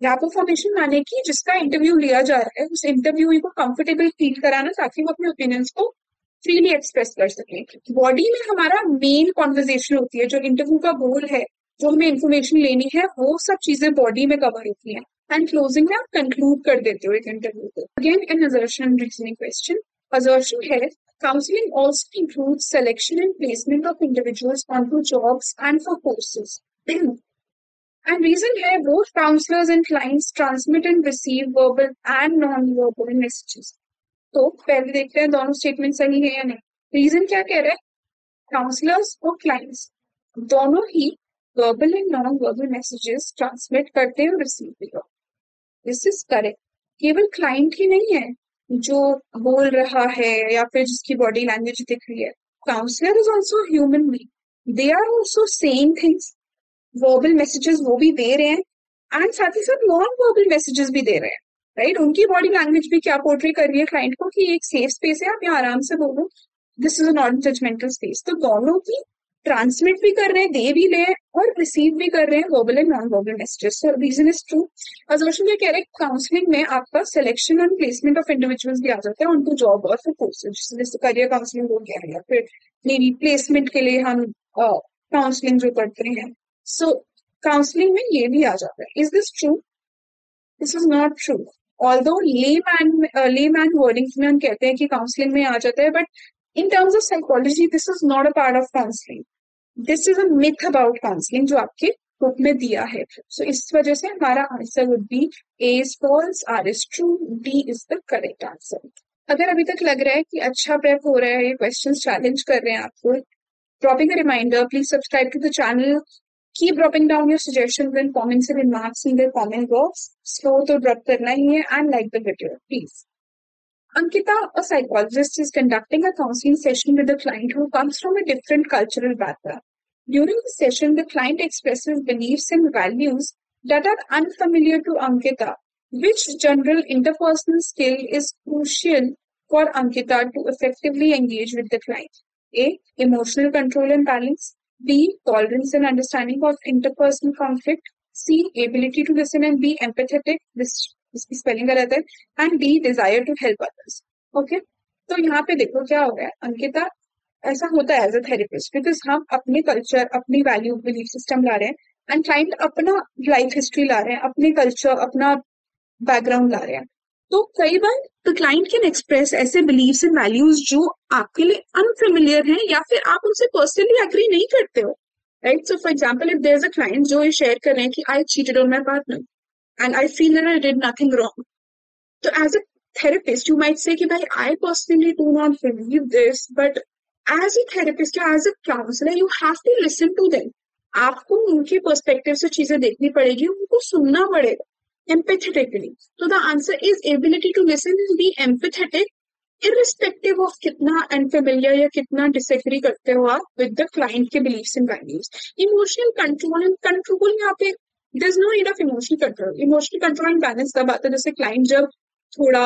gap of formation माने कि जिसका इंटरव्यू लिया जा रहा है उस इंटरव्यू को कंफर्टेबल फील कराना ताकि वो अपने ओपिनियंस को फ्रीली एक्सप्रेस कर सके। बॉडी में हमारा मेन कॉन्वर्जेशन होती है, जो इंटरव्यू का गोल है, जो हमें इंफॉर्मेशन लेनी है, वो सब चीजें बॉडी में कवर होती हैं। एंड क्लोजिंग में आप कंक्लूड कर देते हो एक इंटरव्यू को। Again an assertion reasoning question. Assertion है counseling also includes selection and placement of individuals onto jobs and for courses. And reason है both counselors and clients transmit and receive verbal and non-verbal messages. तो पहले देखते हैं दोनों स्टेटमेंट सही है या नहीं। रीजन क्या कह रहा है, काउंसलर्स और क्लाइंट्स दोनों ही verbal and non verbal messages transmit करते हैं और रिसीव भी करते। This is correct. केवल क्लाइंट ही नहीं है जो बोल रहा है या फिर जिसकी बॉडी लैंग्वेज दिख रही है। Counsellor is also human being, they are also saying things. Verbal messages वो भी दे रहे हैं एंड साथ ही साथ नॉन वर्बल मैसेजेस भी दे रहे हैं, राइट। उनकी बॉडी लैंग्वेज भी क्या पोर्ट्रे कर रही है क्लाइंट को कि एक सेफ स्पेस है, आप यहाँ आराम से बोलो, this is non judgemental space. तो दोनों की ट्रांसमिट भी कर रहे हैं, दे भी ले और रिसीव भी कर रहे हैं verbal and non verbal messages. So reason is true. Assertion ये कह रहे हैं काउंसलिंग में आपका selection and placement of individuals भी आ जाता है उनको जॉब और फिर कोर्सेज, जैसे करियर काउंसलिंग हो गया है या फिर मेरी प्लेसमेंट के लिए हम काउंसलिंग जो करते हैं। सो काउंसलिंग में ये भी आ जाता है। Is this true? This is not true. Although layman wordings में हम कहते हैं कि काउंसलिंग में आ जाता है, but in terms of psychology this is not a part of counselling. This is a myth about counselling जो आपके बुक में दिया है। सो इस वजह से हमारा answer would be A is false, R is true, D is the correct answer. अगर अभी तक लग रहा है कि अच्छा प्रेप हो रहा है, ये क्वेश्चंस चैलेंज कर रहे हैं आपको, dropping a reminder, please subscribe to the channel. Keep dropping down your suggestions and comments and remarks in the comment box. Slow to drop करना ही है and like the video, please. Ankita, a psychologist, is conducting a counseling session with a client who comes from a different cultural background. During the session, the client expresses beliefs and values that are unfamiliar to Ankita. Which general interpersonal skill is crucial for Ankita to effectively engage with the client? A. Emotional control and balance. B. Tolerance and understanding of interpersonal conflict. C. Ability to listen and be empathetic. इसकी स्पेलिंग गलत है। And D. Desire to help others. Okay, तो यहाँ पे देखो क्या हो रहा है। अंकिता, ऐसा होता है एज अ थेरेपिस्ट बिकॉज हम अपने कल्चर, अपनी वैल्यू, बिलीफ सिस्टम ला रहे हैं एंड क्लाइंट अपना लाइफ हिस्ट्री ला रहे हैं, अपने कल्चर, अपना बैकग्राउंड ला रहे हैं। तो कई बार द क्लाइंट कैन एक्सप्रेस ऐसे बिलीव्स एंड वैल्यूज जो आपके लिए अनफेमिलियर हैं या फिर आप उनसे पर्सनली एग्री नहीं करते हो, right. So for example if there is a client जो ये शेयर कर रहे हैं कि I cheated on my partner and I feel that I did nothing wrong, तो as a therapist you might say कि भाई I personally do not believe this, but as a therapist या as a counselor you have to listen to them. आपको उनके पर्सपेक्टिव से चीजें देखनी पड़ेगी, उनको सुनना पड़ेगा empathetically. So the answer is ability to listen and be empathetic irrespective of कितना unfamiliar या कितना disagree करते हो आप with the client के beliefs and values. Emotional control and control यहाँ पे there's no need of emotional control. Emotional control and balance तब आता है जैसे client जब थोड़ा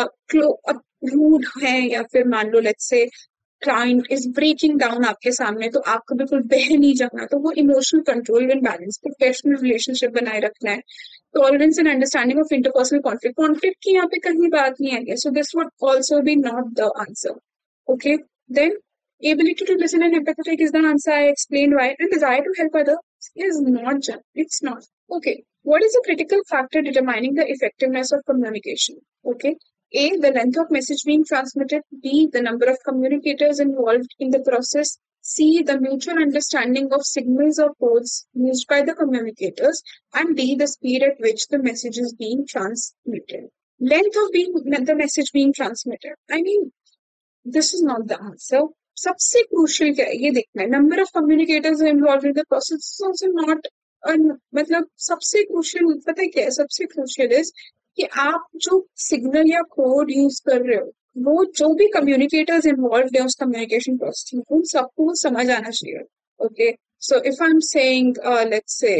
रूड है या फिर मान लो let's say client is breaking down आपके सामने, तो आपको बिल्कुल बह नहीं जाना, तो वो emotional control and balance, professional relationship बनाए रखना है, tolerance and understanding of interpersonal conflict. Conflict की यहाँ पे कहीं बात नहीं आई है, so this would also be not the answer. Okay, then ability to listen and empathetic is the answer. I explained why. And desire to help others is not, it's not. Okay, what is a critical factor determining the effectiveness of communication? Okay, A, the length of message being transmitted. B, the number of communicators involved in the process. C, the mutual understanding of signals or codes used by the communicators. And D, the speed at which the message is being transmitted. Length of the message being transmitted. I mean, this is not the answer. सबसे क्रूशियल क्या है ये देखना है। Number of communicators involved in the process also not, मतलब सबसे क्रूशियल पता है क्या है, सबसे क्रूशियल इज कि आप जो सिग्नल या कोड यूज कर रहे हो वो जो भी कम्युनिकेटर्स इन्वॉल्व है उस कम्युनिकेशन प्रोसेस में उन सबको समझ आना चाहिए। Okay, so if I am saying let's say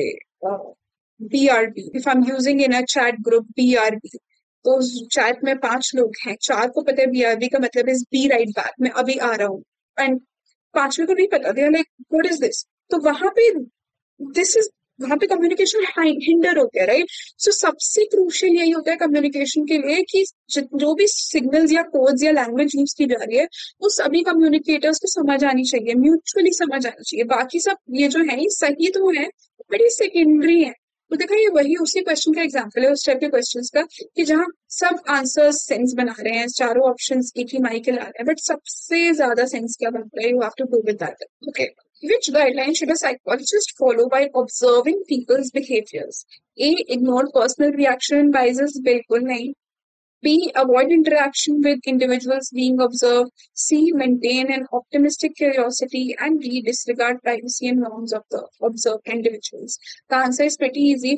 BRB, if I am using in a chat group BRB, तो चैट में 5 लोग हैं, 4 को पता है BRB का मतलब इज बी राइट बैक, मैं अभी आ रहा हूँ, एंड 5वें को नहीं पता, they are like what is this. तो वहां पे दिस इज वहां पे कम्युनिकेशन हिंडर हो गया, राइट? सो सबसे क्रूशियल यही होता है कम्युनिकेशन के लिए कि जो भी सिग्नल्स या कोड्स या लैंग्वेज यूज की जा रही है वो सभी कम्युनिकेटर्स को समझ आनी चाहिए, म्यूचुअली समझ आनी चाहिए। बाकी सब ये जो है ये सही तो है बट ये सेकेंडरी है। तो देखा ये वही उसी क्वेश्चन का एग्जाम्पल है, उस टाइप के क्वेश्चंस का, कि जहाँ सब आंसर्स सेंस बना रहे हैं, चारों ऑप्शंस एक ही मायके ला रहे हैं, बट सबसे ज्यादा सेंस क्या बन रहा है, you have to go with that. Okay, which guideline should a psychologist follow while observing people's behaviors? A. Ignore personal reaction and biases, बिल्कुल नहीं। B. Avoid interaction with individuals being observed. C. Maintain an optimistic curiosity. And D. Disregard privacy and norms of the observed individuals. The answer is pretty easy.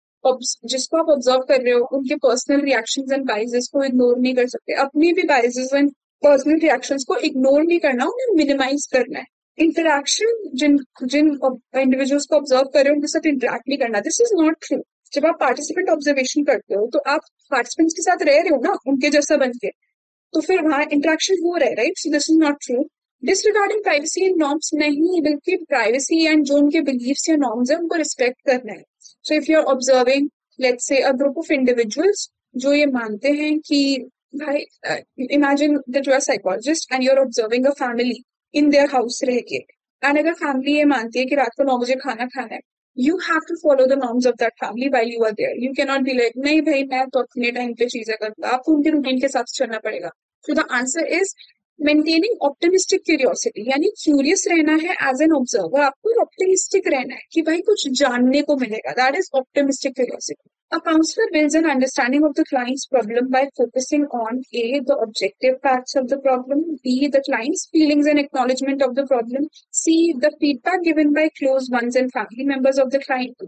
जिसको आप ऑब्जर्व कर रहे हो उनके पर्सनल रिएक्शंस एंड बाइजेस को इग्नोर नहीं कर सकते, अपनी भी बाइजेस एंड पर्सनल रिएक्शंस को इग्नोर नहीं करना, उन्हें मिनिमाइज करना है। इंटरेक्शन जिन जिन इंडिविजुअल्स को ऑब्जर्व कर रहे हो उनके साथ इंटरेक्ट नहीं करना, दिस इज नॉट ट्रू। जब आप पार्टिसिपेंट ऑब्जर्वेशन करते हो तो आप पार्टिसिपेंट्स के साथ रह रहे हो ना उनके जैसा बन के, तो फिर वहां इंटरेक्शन हो रहा है, right? So this is not true. Disregarding privacy and norms नहीं, बल्कि प्राइवेसी एंड जो उनके बिलीव्स या नॉर्म्स है उनको रिस्पेक्ट करना है। So if you are observing let's say a group of individuals जो ये मानते हैं कि भाई, imagine that you are psychologist and you are observing a family in their house रह के, एंड अगर फैमिली ये मानती है कि रात को 9 बजे खाना खाना है, you have to follow the norms of that family while you are there. You cannot be like, नहीं भाई मैं तो अपने टाइम पे चीजें करता, आपको उनके रूटीन के साथ चलना पड़ेगा। So the answer is maintaining optimistic curiosity, यानी क्यूरियस रहना है एज एन ऑब्जर्वर, आपको ऑप्टिमिस्टिक रहना है कि भाई कुछ जानने को मिलेगा, that is optimistic curiosity. A counselor builds an understanding of the client's problem by focusing on A, the objective facts of the problem, B, the client's feelings and acknowledgement of the problem, C, the feedback given by close ones and family members of the client.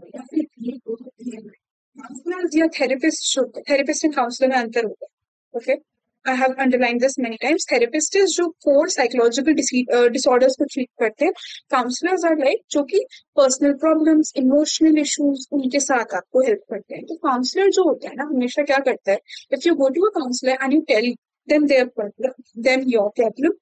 Counselors या थेरेपिस्ट एंड काउंसलर में अंतर होगा, okay? I have underlined this many times. Therapist is जो core psychological disorders को treat करते हैं. Counselors are like जो कि personal problems, emotional issues उनके साथ आपको help करते हैं। तो counselor जो होता है ना हमेशा क्या करता है, if you go to a counselor and you tell them their problem, then your problem,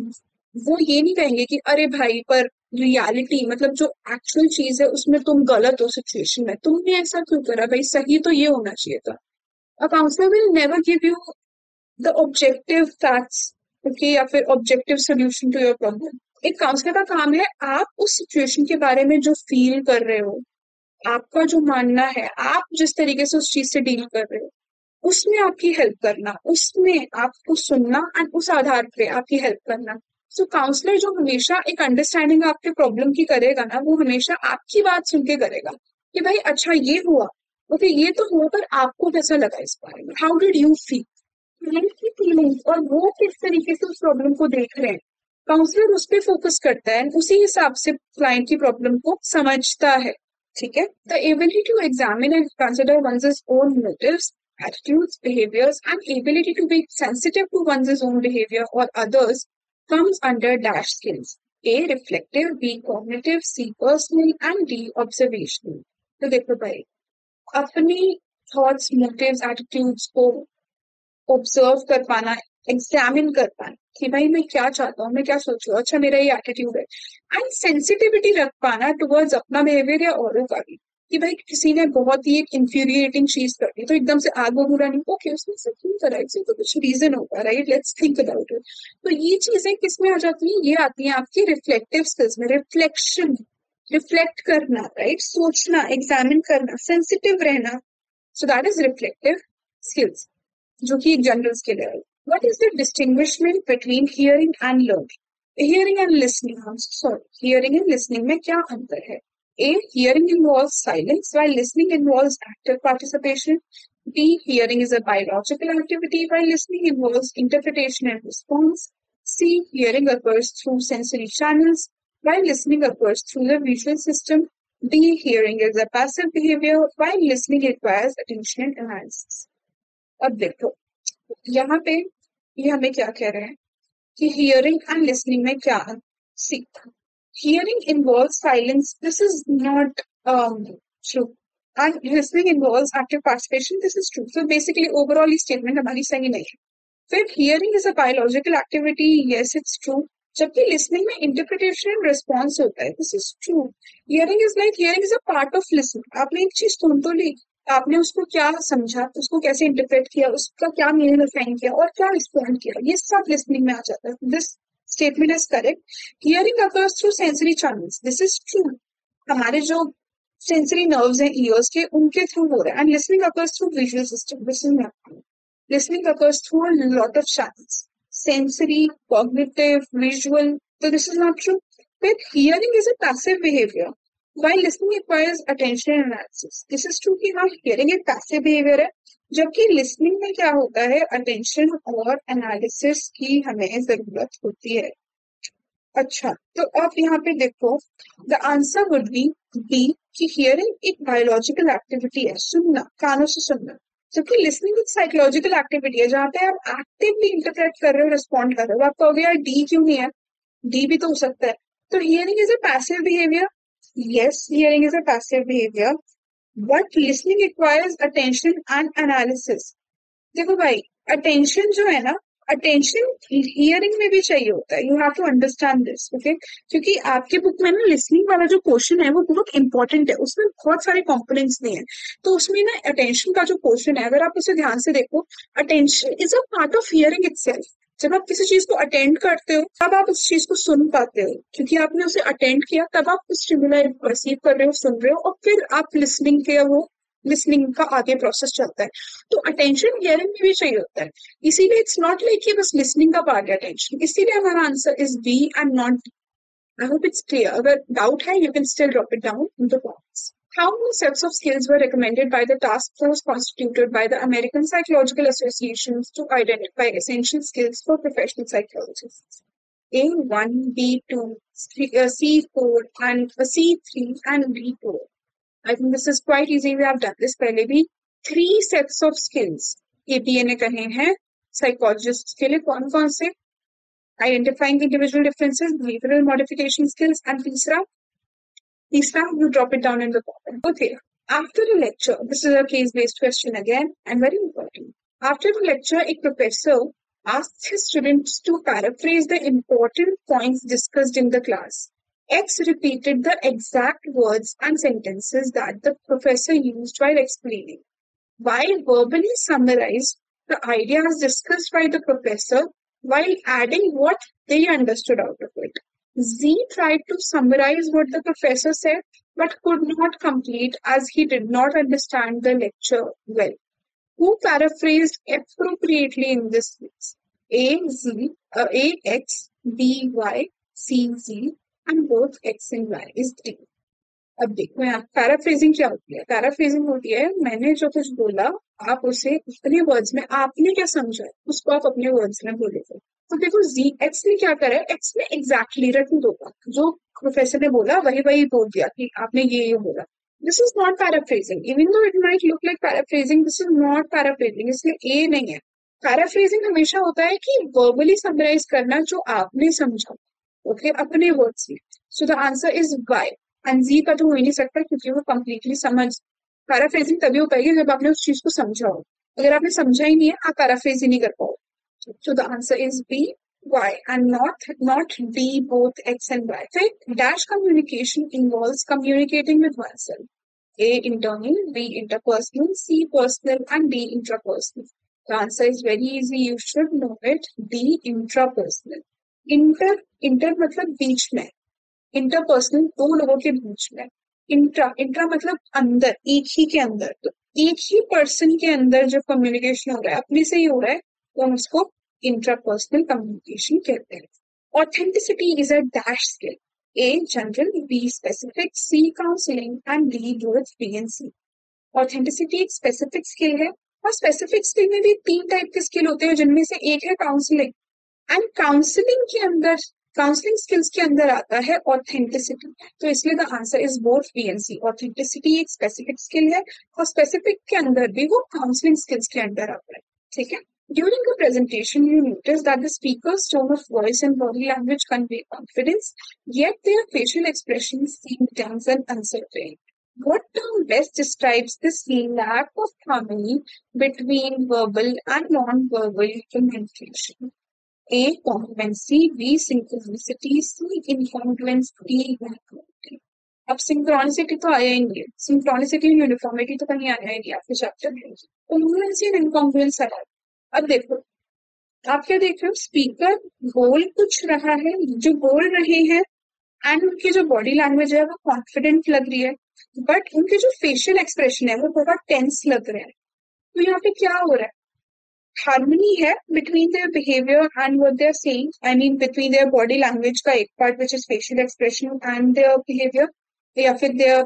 वो ये नहीं कहेंगे कि अरे भाई पर रियलिटी मतलब जो एक्चुअल चीज है उसमें तुम गलत हो सिचुएशन में, तुमने ऐसा क्यों करा भाई, सही तो ये होना चाहिए था। A counselor will never give you the objective facts, okay, या फिर objective solution to your problem. एक काउंसलर का काम है आप उस सिचुएशन के बारे में जो फील कर रहे हो, आपका जो मानना है, आप जिस तरीके से उस चीज से डील कर रहे हो उसमें आपकी हेल्प करना, उसमें आपको सुनना एंड उस आधार पे आपकी हेल्प करना। सो काउंसलर जो हमेशा एक अंडरस्टैंडिंग आपके प्रॉब्लम की करेगा ना, वो हमेशा आपकी बात सुन के करेगा कि भाई अच्छा ये हुआ, ओके ये तो हुआ पर आपको कैसा लगा इस बारे में, how did you feel, client की फीलिंग्स और वो किस तरीके से उस प्रॉब्लम को देख रहे हैं, काउंसलर उस पर फोकस करता है, उसी हिसाब से क्लाइंट की प्रॉब्लम को समझता है। ठीक है, the ability to examine and consider one's own motives, attitudes, behaviors, and ability to be sensitive to one's own behavior or others comes under dash skills. A. Reflective, B. Cognitive, C. Personal, and D. Observational. तो देखो भाई, अपनी थॉट्स, मोटिव्स, एटीट्यूड्स को ऑब्जर्व कर पाना, एग्जामिन कर पाना कि भाई मैं क्या चाहता हूँ, मैं क्या सोच रहा हूँ, अच्छा मेरा ये एटीट्यूड है, एंड सेंसिटिविटी रख पाना टुवर्ड्स अपना बिहेवियर या औरों का भी, कि भाई किसी ने बहुत ही एक इंफ्यूरिएटिंग चीज कर दी तो एकदम से आग बुरा नहीं, ओके उसने सब क्यों करा, इससे तो कुछ रीजन होगा, right? Let's think about it. तो ये चीजें किसमें आ जाती हैं, ये आती हैं आपकी रिफ्लेक्टिव स्किल्स में, रिफ्लेक्शन, रिफ्लेक्ट करना, राइट? सोचना, एग्जामिन करना, सेंसिटिव रहना, so that is reflective skills, जो कि एक जनरल स्किल है। What is the distinguishment between hearing and learning? Hearing and listening, sorry, hearing and listening में क्या अंतर है? A, hearing involves silence while listening involves active participation. B, hearing is a biological activity while listening involves interpretation and response. C, hearing occurs through sensory channels while listening occurs through the visual system. D, hearing is a passive behavior while listening requires attention and analysis. अब देखो यहाँ पे ये हमें क्या कह रहे हैं कि हियरिंग एंड लिसनिंग में क्या सीख, hearing involves silence, this is not true, and listening involves active participation, this is true. So basically overall ये स्टेटमेंट हमारी सही नहीं है। फिर hearing is a biological activity, yes it's true, जबकि लिसनिंग में इंटरप्रिटेशन एंड रिस्पॉन्स होता है। This is true. Hearing is a part of listening. आपने एक चीज सुन तो ली, आपने उसको क्या समझा, उसको कैसे इंटरप्रेट किया, उसका क्या मीनिंग डिफाइन किया और क्या रिस्पॉन्ड किया, ये सब लिसनिंग में आ जाता है। This statement is correct. Hearing occurs through sensory channels. This is true. हमारे जो सेंसरी नर्व्स हैं ईयर्स के, उनके थ्रू हो रहा है। And listening occurs through visual system. This is not true. Listening occurs through a lot of channels: sensory, cognitive, visual. So this is not true. But hearing is a passive behavior, while listening requires attention and analysis. This is true कि हाँ, hearing एक passive behavior है, जबकि listening में क्या होता है, attention और analysis की हमें जरूरत होती है। अच्छा, तो आप यहाँ पे देखो, द आंसर वुड बी कि हियरिंग एक बायोलॉजिकल एक्टिविटी है, सुनना, कानों से सुनना। जबकि लिसनिंग एक साइकोलॉजिकल एक्टिविटी है, जहाँ पे आप एक्टिवली इंटरप्रेट कर रहे हो, रिस्पॉन्ड कर रहे हो। आप कहोगे यार डी क्यों नहीं है, डी भी तो हो सकता है। तो hearing is a passive behaviour. Yes, hearing is a passive behaviour, but listening requires attention and analysis. देखो भाई, अटेंशन जो है ना, अटेंशन हियरिंग में भी चाहिए होता है। You have to understand this, okay. क्योंकि आपके बुक में ना लिसनिंग वाला जो पोर्शन है वो बहुत इंपॉर्टेंट है, उसमें बहुत सारे कंपोनेंट्स दिए हैं। तो उसमें ना अटेंशन का जो पोर्शन है, अगर आप उसे ध्यान से देखो, attention is a part of hearing itself. जब आप किसी चीज को अटेंड करते हो तब आप उस चीज को सुन पाते हो, क्योंकि आपने उसे अटेंड किया, तब आप उस स्टिमुलाई परसीव कर रहे हो, सुन रहे हो, और फिर आप लिसनिंग के वो लिसनिंग का आगे प्रोसेस चलता है। तो अटेंशन हियरिंग में भी चाहिए होता है। इसीलिए इट्स नॉट लाइक कि बस लिसनिंग का पार्ट है अटेंशन। इसीलिए हमारा answer is B and not D. I hope it's clear. अगर डाउट है, you can still drop it down in the comments. How many sets of skills were recommended by the task force constituted by the American Psychological Association to identify essential skills for professional psychologists? A1, B2, C4, and C3, and D4. I think this is quite easy. We have done this पहले भी. 3 sets of skills APA ने कहे हैं psychologists के लिए। कौन कौन से? Identifying individual differences, behavioral modification skills, and तीसरा you drop it down in the comment. Okay. After a lecture, this is a case-based question again and very important. After a lecture, a professor asks his students to paraphrase the important points discussed in the class. X repeated the exact words and sentences that the professor used while explaining. Y verbally summarized the ideas discussed by the professor while adding what they understood out of it. Z tried to summarize what the professor said but could not complete as he did not understand the lecture well. Who paraphrased appropriately in this case? A X, B Y, C Z, and both X and Y is 3. अब देखो यहाँ पैराफ्रेजिंग क्या होती है। पैराफ्रेजिंग होती है, मैंने जो कुछ बोला आप उसे अपने वर्ड्स में, आपने क्या समझा उसको आप अपने वर्ड्स में बोलोगे। तो देखो जी एक्स ने क्या करा है, एक्स ने एग्जैक्टली रटू होगा जो प्रोफेसर ने बोला वही वही बोल दिया कि आपने ये बोला। This is not paraphrasing. Even though it might look like paraphrasing, this is not paraphrasing, इसलिए ए नहीं है। पैराफ्रेजिंग हमेशा होता है कि वर्बली समराइज करना जो आपने समझा, ओके, अपने वर्ड्स में। So the answer is Y. And G का तो हो ही नहीं सकता क्योंकि वो कंप्लीटली समझ। पैराफ्रेजिंग तभी हो पाएगी जब आपने उस चीज को समझा हो। अगर आपने समझा ही नहीं है, आप पैराफ्रेज ही नहीं कर पाओगे। So the answer is B, Y, and not D, both X and Y. So dash communication involves communicating with oneself. A internal, B interpersonal, C personal, and D intrapersonal. The answer is very easy. You should know it. D intrapersonal. Inter मतलब बीच में, इंटरपर्सनल दो लोगों के बीच में, इंट्रा मतलब अंदर, एक ही के अंदर। तो एक ही पर्सन के अंदर जो कम्युनिकेशन हो रहा है, अपने से ही हो रहा है, तो हम उसको इंट्रापर्सनल कम्युनिकेशन कहते हैं। Authenticity is a dash skill. A general, B specific, C counselling, and D both B and C. Authenticity एक स्पेसिफिक स्किल है, और स्पेसिफिक स्किल में भी 3 टाइप के स्किल होते हैं, जिनमें से एक है काउंसलिंग। एंड काउंसलिंग स्किल्स के अंदर आता है ऑथेंटिसिटी। तो इसलिए the answer is both B and C. Authenticity एक स्पेसिफिक स्किल है, और स्पेसिफिक के अंदर भी वो काउंसलिंग स्किल्स के अंदर आता है। ठीक है। During the presentation, you notice that the speaker's tone of voice and body language convey confidence, yet their facial expressions seem tense and uncertain. What term best describes this lack of harmony between verbal and non-verbal communication? A congruency, B synchronicity, C incongruence, D uniformity. अब सिंक्रोनिसिटी तो आया ही नहीं है, सिंक्रोनिसिटी एंड यूनिफॉर्मिटी तो कहीं आया ही नहीं आपके चैप्टर में, कॉन्ग्रुएंसी एंड इनकॉन्ग्रुएंस आया। अब देखो, आप क्या देख रहे हो, स्पीकर बोल कुछ रहा है, जो बोल रहे हैं एंड उनकी जो बॉडी लैंग्वेज है वो कॉन्फिडेंट लग रही है, बट उनके जो फेशियल एक्सप्रेशन है वो बहुत टेंस लग रहे हैं। तो यहाँ पे क्या हो रहा है, हार्मनी है between their behaviour and what they are saying, I mean between their body language का एक part which is facial expression and their behaviour, या फिर their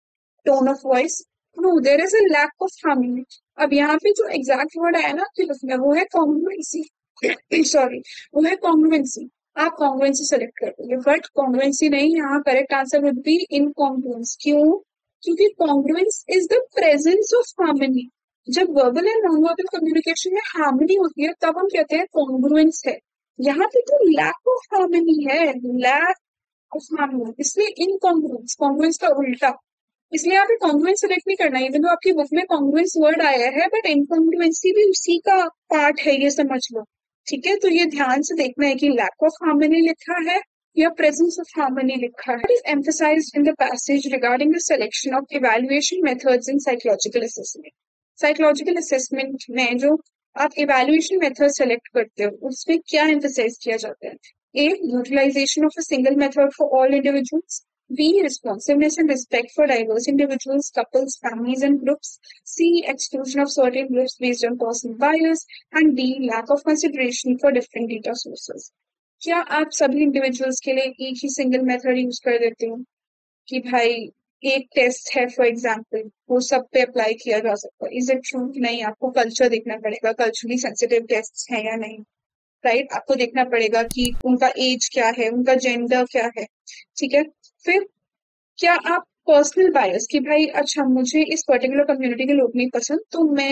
tone of voice. No, there is a lack of harmony. अब यहाँ पे जो एग्जैक्ट वर्ड आया ना कि उसमें, वो है कॉन्ग्रुएंसी। सॉरी, वो है कॉन्ग्रुएंसी। आप कॉन्ग्रुएंसी सेलेक्ट कर दोगे, बट कॉन्ग्रुएंसी नहीं, यहाँ correct answer would be incongruence. क्यों? क्योंकि congruence is the presence of harmony. जब verbal and non verbal communication में हार्मनी होती है तब हम कहते हैं कॉन्ग्रुएंस है। यहाँ पे तो लैक ऑफ हार्मनी है, लैक ऑफ हार्मनी, इसलिए इनकॉन्ग्रुएंस, कॉन्ग्रुएंस का उल्टा। इसलिए आप कॉन्ग्रुएंस सेलेक्ट नहीं करना, इवन तो आपकी बुक में कॉन्ग्रुएंस वर्ड आया है, बट इनकॉन्ग्रुएंसी भी उसी का पार्ट है, ये समझ लो। ठीक है, तो ये ध्यान से देखना है कि लैक ऑफ हार्मनी लिखा है या प्रेजेंस ऑफ हार्मनी लिखा है। Is emphasised in the passage regarding the selection of evaluation methods in psychological assessment. Psychological assessment में जो आप इवैल्यूएशन मेथड सेलेक्ट करते हो उसमें क्या एम्फसाइज किया जाता है? A, utilisation of a single method for all individuals. B, responsiveness and respect for diverse individuals, couples, families, and groups. C, exclusion of certain groups based on personal bias. And D, lack of consideration for different data sources. क्या आप सभी इंडिविजुअल्स के लिए एक ही सिंगल मेथड यूज कर देते हो कि भाई एक टेस्ट है फॉर एग्जाम्पल, वो सब पे अप्लाई किया जा सकता है? Is it true? नहीं, आपको कल्चर देखना पड़ेगा, कल्चरली सेंसिटिव टेस्ट है या नहीं, राइट? आपको देखना पड़ेगा कि उनका एज क्या है, उनका जेंडर क्या है। ठीक है, फिर क्या आप पर्सनल बायस कि भाई अच्छा मुझे इस पर्टिकुलर कम्युनिटी के लोग नहीं पसंद तो मैं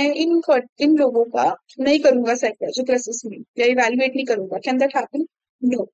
इन लोगों का नहीं करूंगा साइकोलॉजिकल असेसमेंट या इवैल्यूएट नहीं करूंगा, can that happen? No,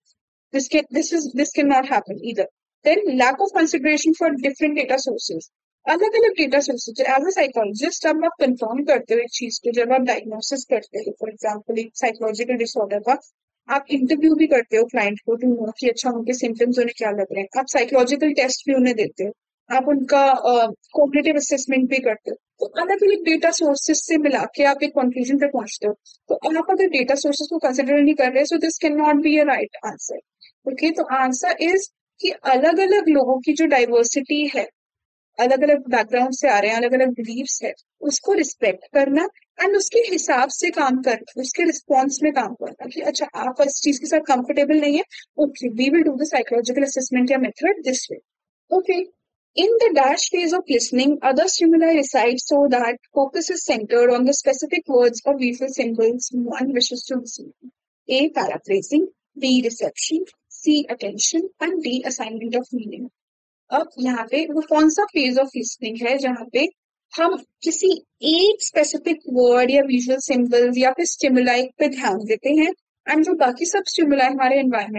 this cannot happen either. Then lack of consideration for different data sources. अलग अलग data sources as a psychologist जब आप कंफर्म करते हो एक चीज को, जब आप डायग्नोसिस करते हो फॉर एग्जांपल एक साइकोलॉजिकल डिसऑर्डर का, आप इंटरव्यू भी करते हो क्लाइंट को टू नो कि अच्छा उनके सिम्टम्स उन्हें क्या लग रहे हैं, आप साइकोलॉजिकल टेस्ट भी उन्हें देते हो, आप उनका कॉग्निटिव असेसमेंट भी करते हो, तो अलग अलग डेटा सोर्सेज से मिला के आप एक कंक्लूजन पे पहुंचते हो। तो आप अगर डेटा सोर्सेज को कंसिडर नहीं कर रहे, so this cannot be a right answer. Okay, तो आंसर इज कि अलग अलग लोगों की जो डाइवर्सिटी है, अलग अलग बैकग्राउंड से आ रहे हैं, अलग अलग बिलीव्स है, उसको रिस्पेक्ट करना एंड उसके हिसाब से काम करना, उसके रिस्पॉन्स में काम करना कि अच्छा आप इस चीज के साथ कंफर्टेबल नहीं है, okay we will do the psychological assessment या method this way. Okay, in the dash phase of listening, other stimuli reside so that focus is centered on the specific words or visual symbols one wishes to listen to. A, paraphrasing. B, reception. C, attention. And D, assignment of meaning. अब यहाँ पे वो कौन सा फेज ऑफ लिसनिंग है जहाँ पे हम किसी एक स्पेसिफिक वर्ड या विजुअल सिंबल्स या फिर स्टिमुलाई पे ध्यान देते हैं एंड जो बाकी सब स्टिमुलाई हमारे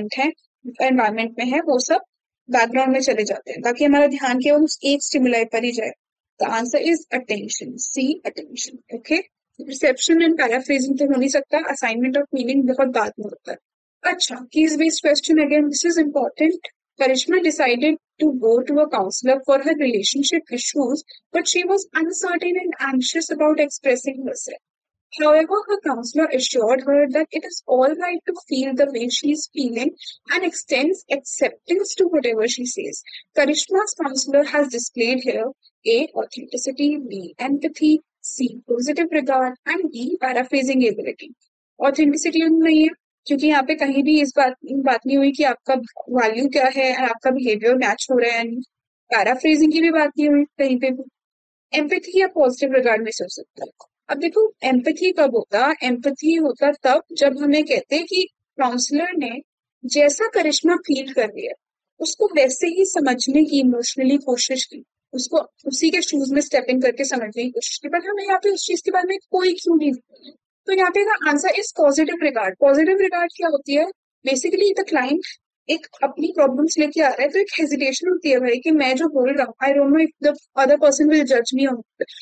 एनवायरमेंट में है वो सब बैकग्राउंड में चले जाते हैं ताकि हमारा ध्यान केवल उस एक स्टिमुलाई पर ही जाए। The answer is attention, C attention. Okay, reception and paraphrasing तो हो नहीं सकता, असाइनमेंट ऑफ मीनिंग बहुत बाद में होता है। अच्छा, keys based question again, this is important. Karishma decided to go to a counselor for her relationship issues, but she was uncertain and anxious about expressing herself. However, her counselor assured her that it is all right to feel the way she is feeling and extends acceptance to whatever she says. Karishma's counselor has displayed here A, authenticity, B, empathy, C, positive regard, and D, paraphrasing ability. Authenticity नहीं है क्योंकि यहाँ पे कहीं भी इस बात नहीं हुई कि आपका वैल्यू क्या है और आपका बिहेवियर मैच हो रहा है, पैराफ्रेजिंग की भी बात नहीं हुई कहीं पे भी। एम्पैथी या पॉजिटिव रिगार्ड में सोच सकता है। अब देखो एम्पैथी कब होता, एम्पैथी होता तब जब हमें कहते हैं कि काउंसलर ने जैसा करिश्मा फील कर रही है उसको वैसे ही समझने की इमोशनली कोशिश की, उसको उसी के शूज में स्टेप इन करके समझने की कोशिश की, बट हमें यहाँ पे उस चीज के बारे में कोई क्यों नहीं। तो यहाँ पे का answer is positive regard. Positive regard क्या होती है, बेसिकली द क्लाइंट एक अपनी प्रॉब्लम्स लेके आ रहा है तो एक हेजिटेशन होती है भाई कि मैं जो बोल रहा हूँ I don't know if the other person will जज me on,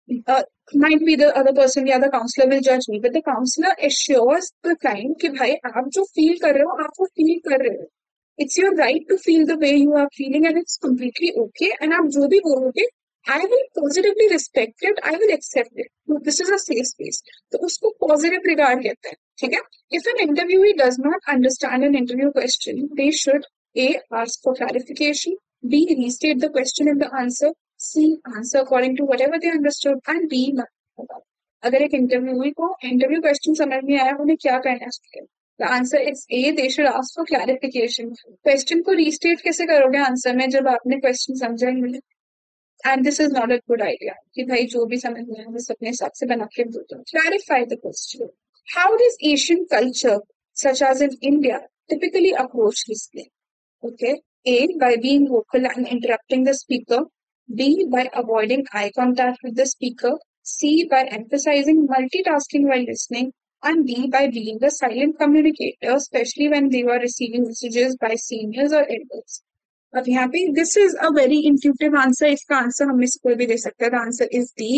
might be the other person या the counselor will judge me, but the counselor assures the client कि भाई आप जो feel कर रहे हो आप वो feel कर रहे हो. It's your right to feel the way you are feeling and it's completely okay. And आप जो भी बोलोगे, I will positively respect it. I will accept it. This is a safe space. तो उसको positive regard कहते हैं. ठीक है? If an interviewee does not understand an interview question, they should A. ask for clarification. B. restate the question and the answer. C. answer according to whatever they understood. And D. not बताओ. अगर एक इंटरव्यूअर को इंटरव्यू क्वेश्चन समझ नहीं आया उन्हें क्या करना है? The answer is A. They should ask for clarification. Question को रीस्टेट कैसे करोगे आंसर में जब आपने क्वेश्चन समझा ही नहीं? And this is not a good idea कि भाई जो भी समझ में आए बस अपने हिसाब से बना के दो. Clarify the question. How does Asian culture, such as in India, typically approach listening? Okay. A. By being vocal and interrupting the speaker. B. By avoiding eye contact with the speaker. C. By emphasizing multitasking while listening. And D. By being a silent communicator, especially when they were receiving messages by seniors or elders. अब यहाँ पे this is a very intuitive answer. इसका आंसर हम में से कोई भी दे सकता है. The answer is D.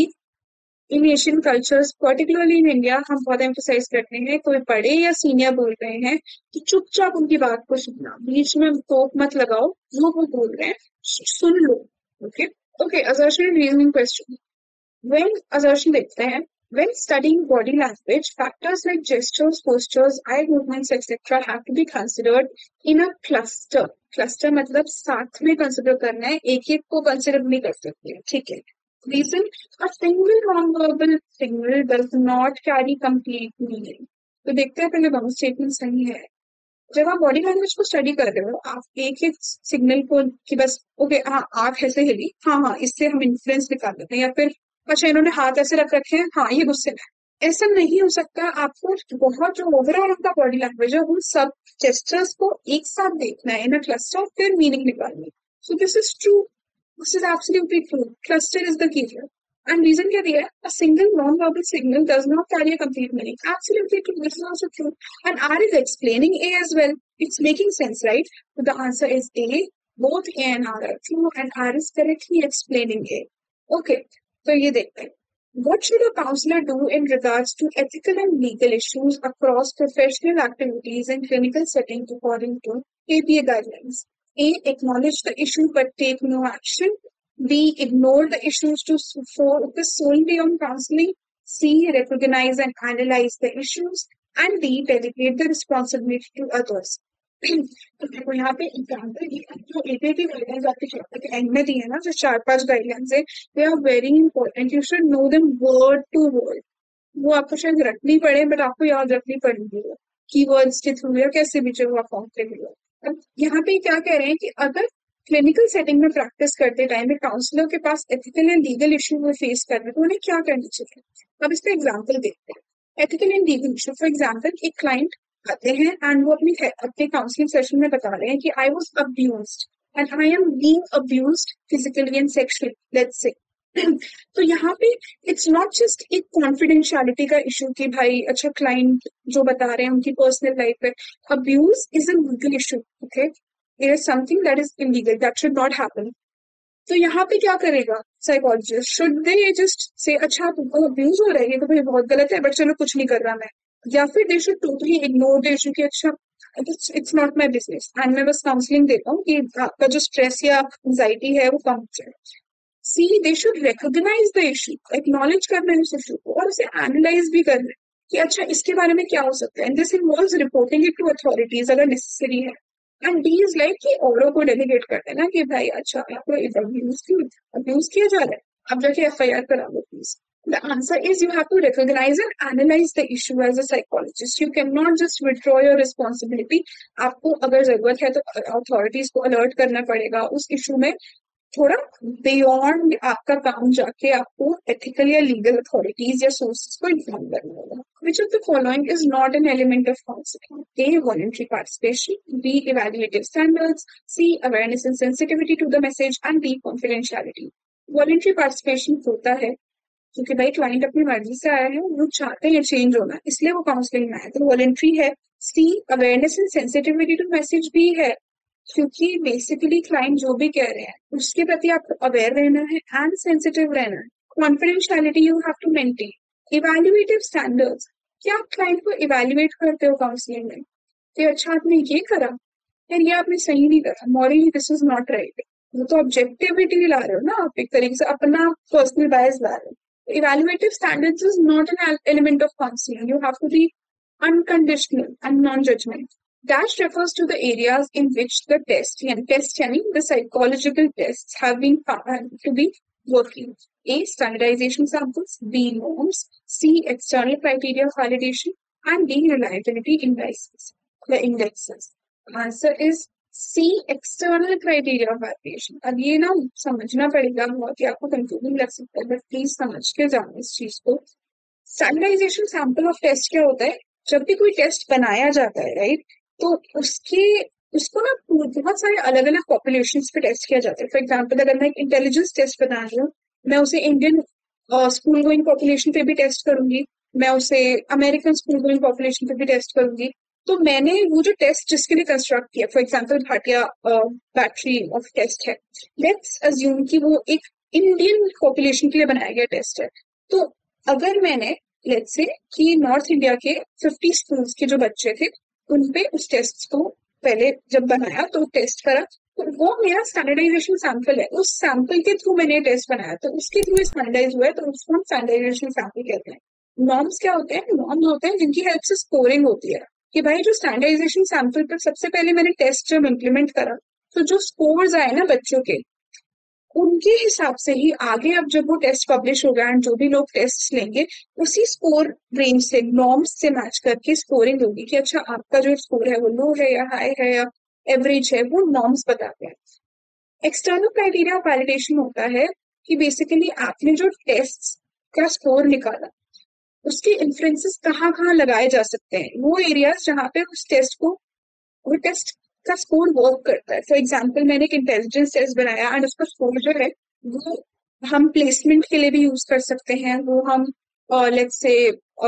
In Asian cultures particularly in India हम बहुत एम्फोसाइज करते हैं कोई बड़े या सीनियर बोल रहे हैं तो चुपचाप उनकी बात को सुनना, बीच में टोक मत लगाओ, वो बोल रहे हैं सुन लो. Okay okay. Assertion and reasoning question. When assertion देखते हैं, when studying body language, factors like gestures, postures, eye movements, etc. have to be considered in a cluster. Cluster मतलब साथ में कंसिडर करना है, एक एक को कंसिडर नहीं कर सकते. ठीक है. Reason, a single non-verbal signal does not carry complete meaning. तो देखते हैं पहले दोनों स्टेटमेंट सही है. जब आप बॉडी लैंग्वेज को स्टडी कर रहे हो आप एक एक सिग्नल को कि बस ओके हाँ आंख ऐसे हिली, हाँ इससे हम इन्फ्लुएंस निकाल देते हैं, या फिर अच्छा इन्होंने हाथ ऐसे रख रखे हैं, हाँ ये गुस्से में. ऐसा नहीं हो सकता. आपको बहुत जो ओवरऑल उनका बॉडी लैंग्वेज है उन सब जेस्चर्स को एक साथ देखना है इन अ क्लस्टर, फिर मीनिंग निकालनी. So this is true. This is absolutely true. Cluster is the key here. And reason क्या दिया है? A single non-verbal signal does not carry a complete meaning. Absolutely true. This is also true. And R is explaining A as well. It's making sense, right? So the answer is A. Both A and R are true, and R is correctly explaining A. Okay. तो ये देखते हैं. What should a counselor do in regards to ethical and legal issues across professional activities and clinical settings according to APA guidelines? A. Acknowledge the issue but take no action. B. Ignore the issues to focus solely on counseling. C. Recognize and analyze the issues. And D. Delegate the responsibility to others. तो देखो यहाँ पे एग्जाम्पल जो एपीटी गाइडलाइंस आपके चैप्टर के एंड में दी है ना, जो 4-5 गाइडलाइंस है, they are very important. You should know them word to word. वो आपको शायद रखनी पड़े बट आपको याद रखनी पड़ेगी वो कीवर्ड्स के थ्रू या कैसे भी जो आप फॉर्म करेंगे. अब यहाँ पे क्या कह रहे हैं कि अगर क्लिनिकल सेटिंग में प्रैक्टिस करते टाइम एक काउंसलर के पास एथिकल एंड लीगल इशू वो फेस कर रहे हैं तो उन्हें क्या करना चाहिए. अब इसका एग्जाम्पल देखते हैं. Ethical and legal issue, for example एक क्लाइंट आते हैं एंड वो अपने काउंसलिंग सेशन में बता रहे हैं कि I was abused and I am being abused physically and sexually, let's say. तो यहाँ पे इट्स नॉट जस्ट एक कॉन्फिडेंशियलिटी का इशू कि भाई अच्छा क्लाइंट जो बता रहे हैं उनकी पर्सनल लाइफ में. Abuse is a legal issue. Okay, it is something that is illegal, that should not happen. तो यहाँ पे क्या करेगा psychologist? Should they just say अच्छा तुमको अब्यूज हो रहा है ये तो भाई बहुत गलत है बट चलो कुछ नहीं कर रहा मैं, या फिर they should totally ignore the issue कि अच्छा it's not my business and मैं बस काउंसलिंग देता हूँ कि आपका जो स्ट्रेस या एंजाइटी है वो कम हो जाए. C they should recognise the issue, acknowledge करना है उस इशू को और उसे एनालाइज भी करना है कि अच्छा इसके बारे में क्या हो सकता है. And this involves reporting it to authorities अगर नेसेसरी है. एंड डी इज लाइक कि औरों को डेलीगेट कर देना कि भाई अच्छा आपको अब्यूज किया जा रहा है, आप जाके एफआईआर करा लो please. The answer is you have to recognize and analyze the issue as a psychologist. You cannot just withdraw your responsibility. आपको अगर जरूरत है तो अथॉरिटीज को अलर्ट करना पड़ेगा उस इशू में. थोड़ा बियॉन्ड आपका काम जाके आपको एथिकल या लीगल अथॉरिटीज या सोर्सेज को इन्फॉर्म करना होगा. Which of the following is not an element of counseling? A. Voluntary participation. B. Evaluative standards. C. Awareness and sensitivity to the message. And D. Confidentiality. Voluntary participation होता है क्योंकि भाई क्लाइंट अपनी मर्जी से आया है, वो चाहते हैं चेंज होना इसलिए वो काउंसलिंग में आया, तो वॉलंटरी है. C. Awareness and sensitivity to message भी है क्योंकि बेसिकली क्लाइंट जो भी कह रहे हैं उसके प्रति आपको अवेयर रहना है एंड सेंसिटिव रहना है. Confidentiality you have to maintain, evaluative standards, क्या आप क्लाइंट को इवैल्यूएट करते हो काउंसलिंग में कि अच्छा आपने ये करा, यार ये आपने सही नहीं करा, morally this is not right. वो तो ऑब्जेक्टिविटी ला रहे हो ना, आप एक तरीके से अपना पर्सनल बायस ला रहे हो। Evaluative standards is not an element of counselling, you have to be unconditional and non-judgment. Dash refers to the areas in which the test यानी the psychological tests have been found to be working. A. Standardization samples. B. Norms. C. External criteria of validation. And D. Reliability indices. The indexes. Answer is C. External criteria of validation. अब ये ना समझना पड़ेगा, बहुत ही आपको कंफ्यूजिंग लग सकता है, बट प्लीज समझ के जाओ इस चीज को। स्टैंडर्डाइजेशन सैंपल ऑफ टेस्ट क्या होता है? जब भी कोई टेस्ट बनाया जाता है, राइट, तो उसको ना बहुत सारे अलग अलग पॉपुलेशन पे टेस्ट किया जाता है। फॉर एग्जाम्पल, अगर मैं एक इंटेलिजेंस टेस्ट बना रही हूँ, मैं उसे इंडियन स्कूल गोइंग पॉपुलेशन पे भी टेस्ट करूंगी, मैं उसे अमेरिकन स्कूल गोइंग पॉपुलेशन पे भी टेस्ट करूंगी। तो मैंने वो जो टेस्ट जिसके लिए कंस्ट्रक्ट किया, for example Bhatia battery of test है, लेट्स अज्यूम कि वो एक इंडियन पॉपुलेशन के लिए बनाया गया टेस्ट है। तो अगर मैंने लेट्स से कि नॉर्थ इंडिया के 50 स्कूल्स के जो बच्चे थे उन पे उस टेस्ट को पहले जब बनाया तो टेस्ट करा, तो वो मेरा स्टैंडर्डाइजेशन सैंपल है, उस सैंपल के थ्रू मैंने टेस्ट बनाया, तो उसके थ्रू स्टैंडर्डाइज हुआ है, तो उसको हम स्टैंडर्डाइजेशन सैंपल कहते हैं। नॉर्म्स क्या होते हैं? नॉर्म्स होते हैं जिनकी हेल्प से स्कोरिंग होती है, कि भाई जो स्टैंडर्डाइजेशन सैंपल पर सबसे पहले मैंने टेस्ट जब इम्प्लीमेंट करा, तो जो स्कोर्स आए ना बच्चों के, उनके हिसाब से ही आगे अब जब वो टेस्ट पब्लिश होगा एंड जो भी लोग टेस्ट लेंगे उसी स्कोर रेंज से नॉर्म्स से मैच करके स्कोरिंग होगी कि अच्छा आपका जो स्कोर है वो लो है या हाई है या एवरेज है, वो नॉर्म्स बताते हैं। एक्सटर्नल क्राइटेरिया ऑफ वैलिडेशन होता है कि बेसिकली आपने जो टेस्ट का स्कोर निकाला उसके इन्फ्लुएंसेस कहाँ कहाँ लगाए जा सकते हैं, वो एरियाज जहाँ पे उस टेस्ट को, वो टेस्ट का स्कोर वर्क करता है। फॉर एग्जाम्पल, मैंने एक इंटेलिजेंस टेस्ट बनाया एंड उसका स्कोर जो है वो हम प्लेसमेंट के लिए भी यूज कर सकते हैं, वो हम लेट्स से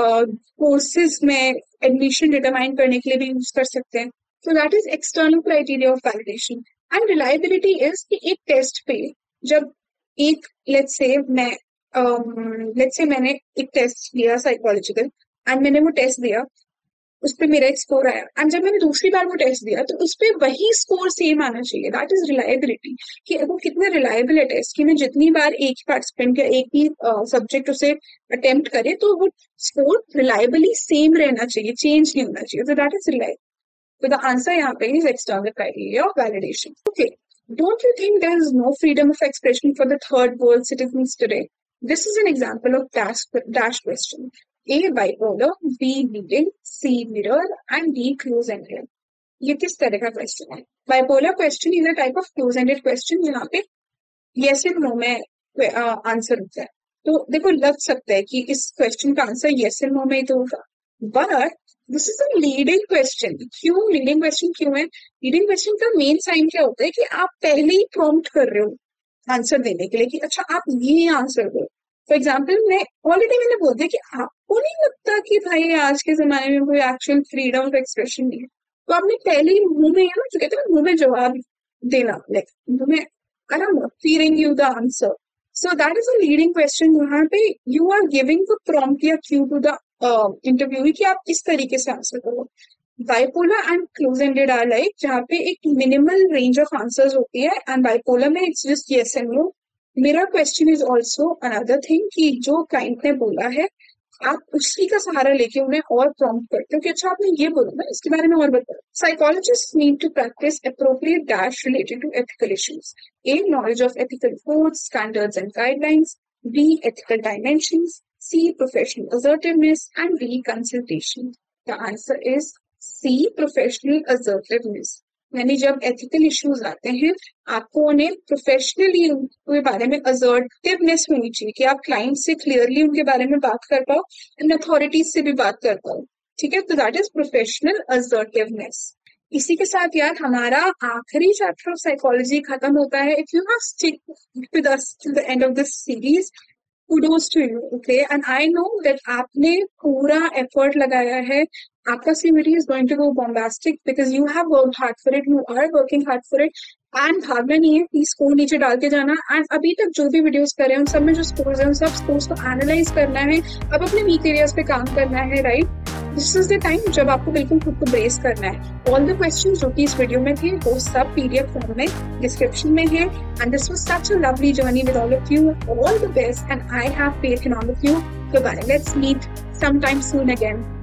कोर्सेज में एडमिशन डिटरमाइन करने के लिए भी यूज कर सकते हैं। So that is external criteria of validation. And reliability is कि एक टेस्ट पे जब एक लेट्स से मैंने एक टेस्ट दिया साइकोलॉजिकल एंड मैंने वो टेस्ट दिया, उस पर मेरा एक स्कोर आया एंड जब मैंने दूसरी बार वो टेस्ट दिया तो उस पर वही स्कोर सेम आना चाहिए। दैट इज रिलायबिलिटी, कि वो कितना रिलायबल है टेस्ट, कि मैं जितनी बार एक ही पार्टिसिपेंट या एक ही सब्जेक्ट उसे अटेम्प्ट करे तो वो स्कोर रिलायबली सेम रहना चाहिए, चेंज नहीं होना चाहिए। तो दैट इज रिलायबल। तो द आंसर यहाँ पे is external criteria of validation. Okay, don't you think there is no freedom of expression for the third world citizens today? This is an example of dash question. A. Bipolar, B. Leading, C. Mirror, and D. Close-ended. ये किस तरह का क्वेश्चन है? Bipolar question is a type of close ended question जहाँ पे यस एंड नो में आंसर होता है। तो देखो लग सकता है कि इस क्वेश्चन का आंसर यस एंड नो में ही तो होगा, but this is a leading question. क्यों लीडिंग क्वेश्चन क्यों है? लीडिंग क्वेश्चन का मेन साइन क्या होता है कि आप पहले ही प्रॉम्प्ट कर रहे हो आंसर देने के लिए कि अच्छा आप ये आंसर दो। फॉर एग्जाम्पल, मैंने बोल दिया कि आपको नहीं लगता कि भाई आज के जमाने में कोई एक्चुअल फ्रीडम ऑफ एक्सप्रेशन नहीं है, तो आपने पहले ही मुंह में, जो कहते हैं मुंह में जवाब देना, लाइक मुंह में feeding you the answer. So that is a leading question जहाँ पे you are giving the prompt या क्यू टू द इंटरव्यू कि आप किस तरीके से आंसर करो। Bipolar and close ended are like जहाँ पे एक मिनिमल रेंज ऑफ आंसर्स होती है एंड बाइपोलर में it's just yes and no. मेरा question is also another thing कि जो क्लाइंट ने बोला है आप उसी का सहारा लेके उन्हें और प्रॉम्प्ट करते हो कि अच्छा आपने ये बोला ना, इसके बारे में और बताओ। Psychologist need to practise appropriate dash related to ethical issues. A. Knowledge of ethical codes, standards and guidelines. B. Ethical dimensions. C. Professional assertiveness and D. Consultation. The answer is C. Professional assertiveness. यानी जब एथिकल इश्यूज आते हैं आपको उन्हें प्रोफेशनली उनके बारे में असर्टिवनेस होनी चाहिए कि आप क्लाइंट से क्लियरली उनके बारे में बात कर पाओ एंड अथॉरिटीज से भी बात कर पाओ। ठीक है, तो दैट इज प्रोफेशनल असर्टिवनेस। इसी के साथ यार हमारा आखिरी चैप्टर ऑफ साइकोलॉजी खत्म होता है। If you have stick with us till the end of this series, kudos to you, okay? And I know that आपने पूरा effort लगाया है. आपका CVT is going to go bombastic because you have worked hard for it, you are working hard for it. And भागना नहीं है, प्लीज स्कोर नीचे डाल के जाना. एंड अभी तक जो भी वीडियोस कर रहे हैं उन सब में जो स्कोर्स हैं उन सब स्कोर्स को एनालाइज करना है, अब अपने वीक एरियाज पे काम करना है, right? This is the time जब आपको बिल्कुल खुद को ब्रेस करना है. ऑल द क्वेश्चंस जो कि इस वीडियो में थे वो सब PDF फॉर्म में डिस्क्रिप्शन में है. And this was such a lovely journey with all of you. All the best and I have faith in all of you. Bye, let's meet sometime soon again.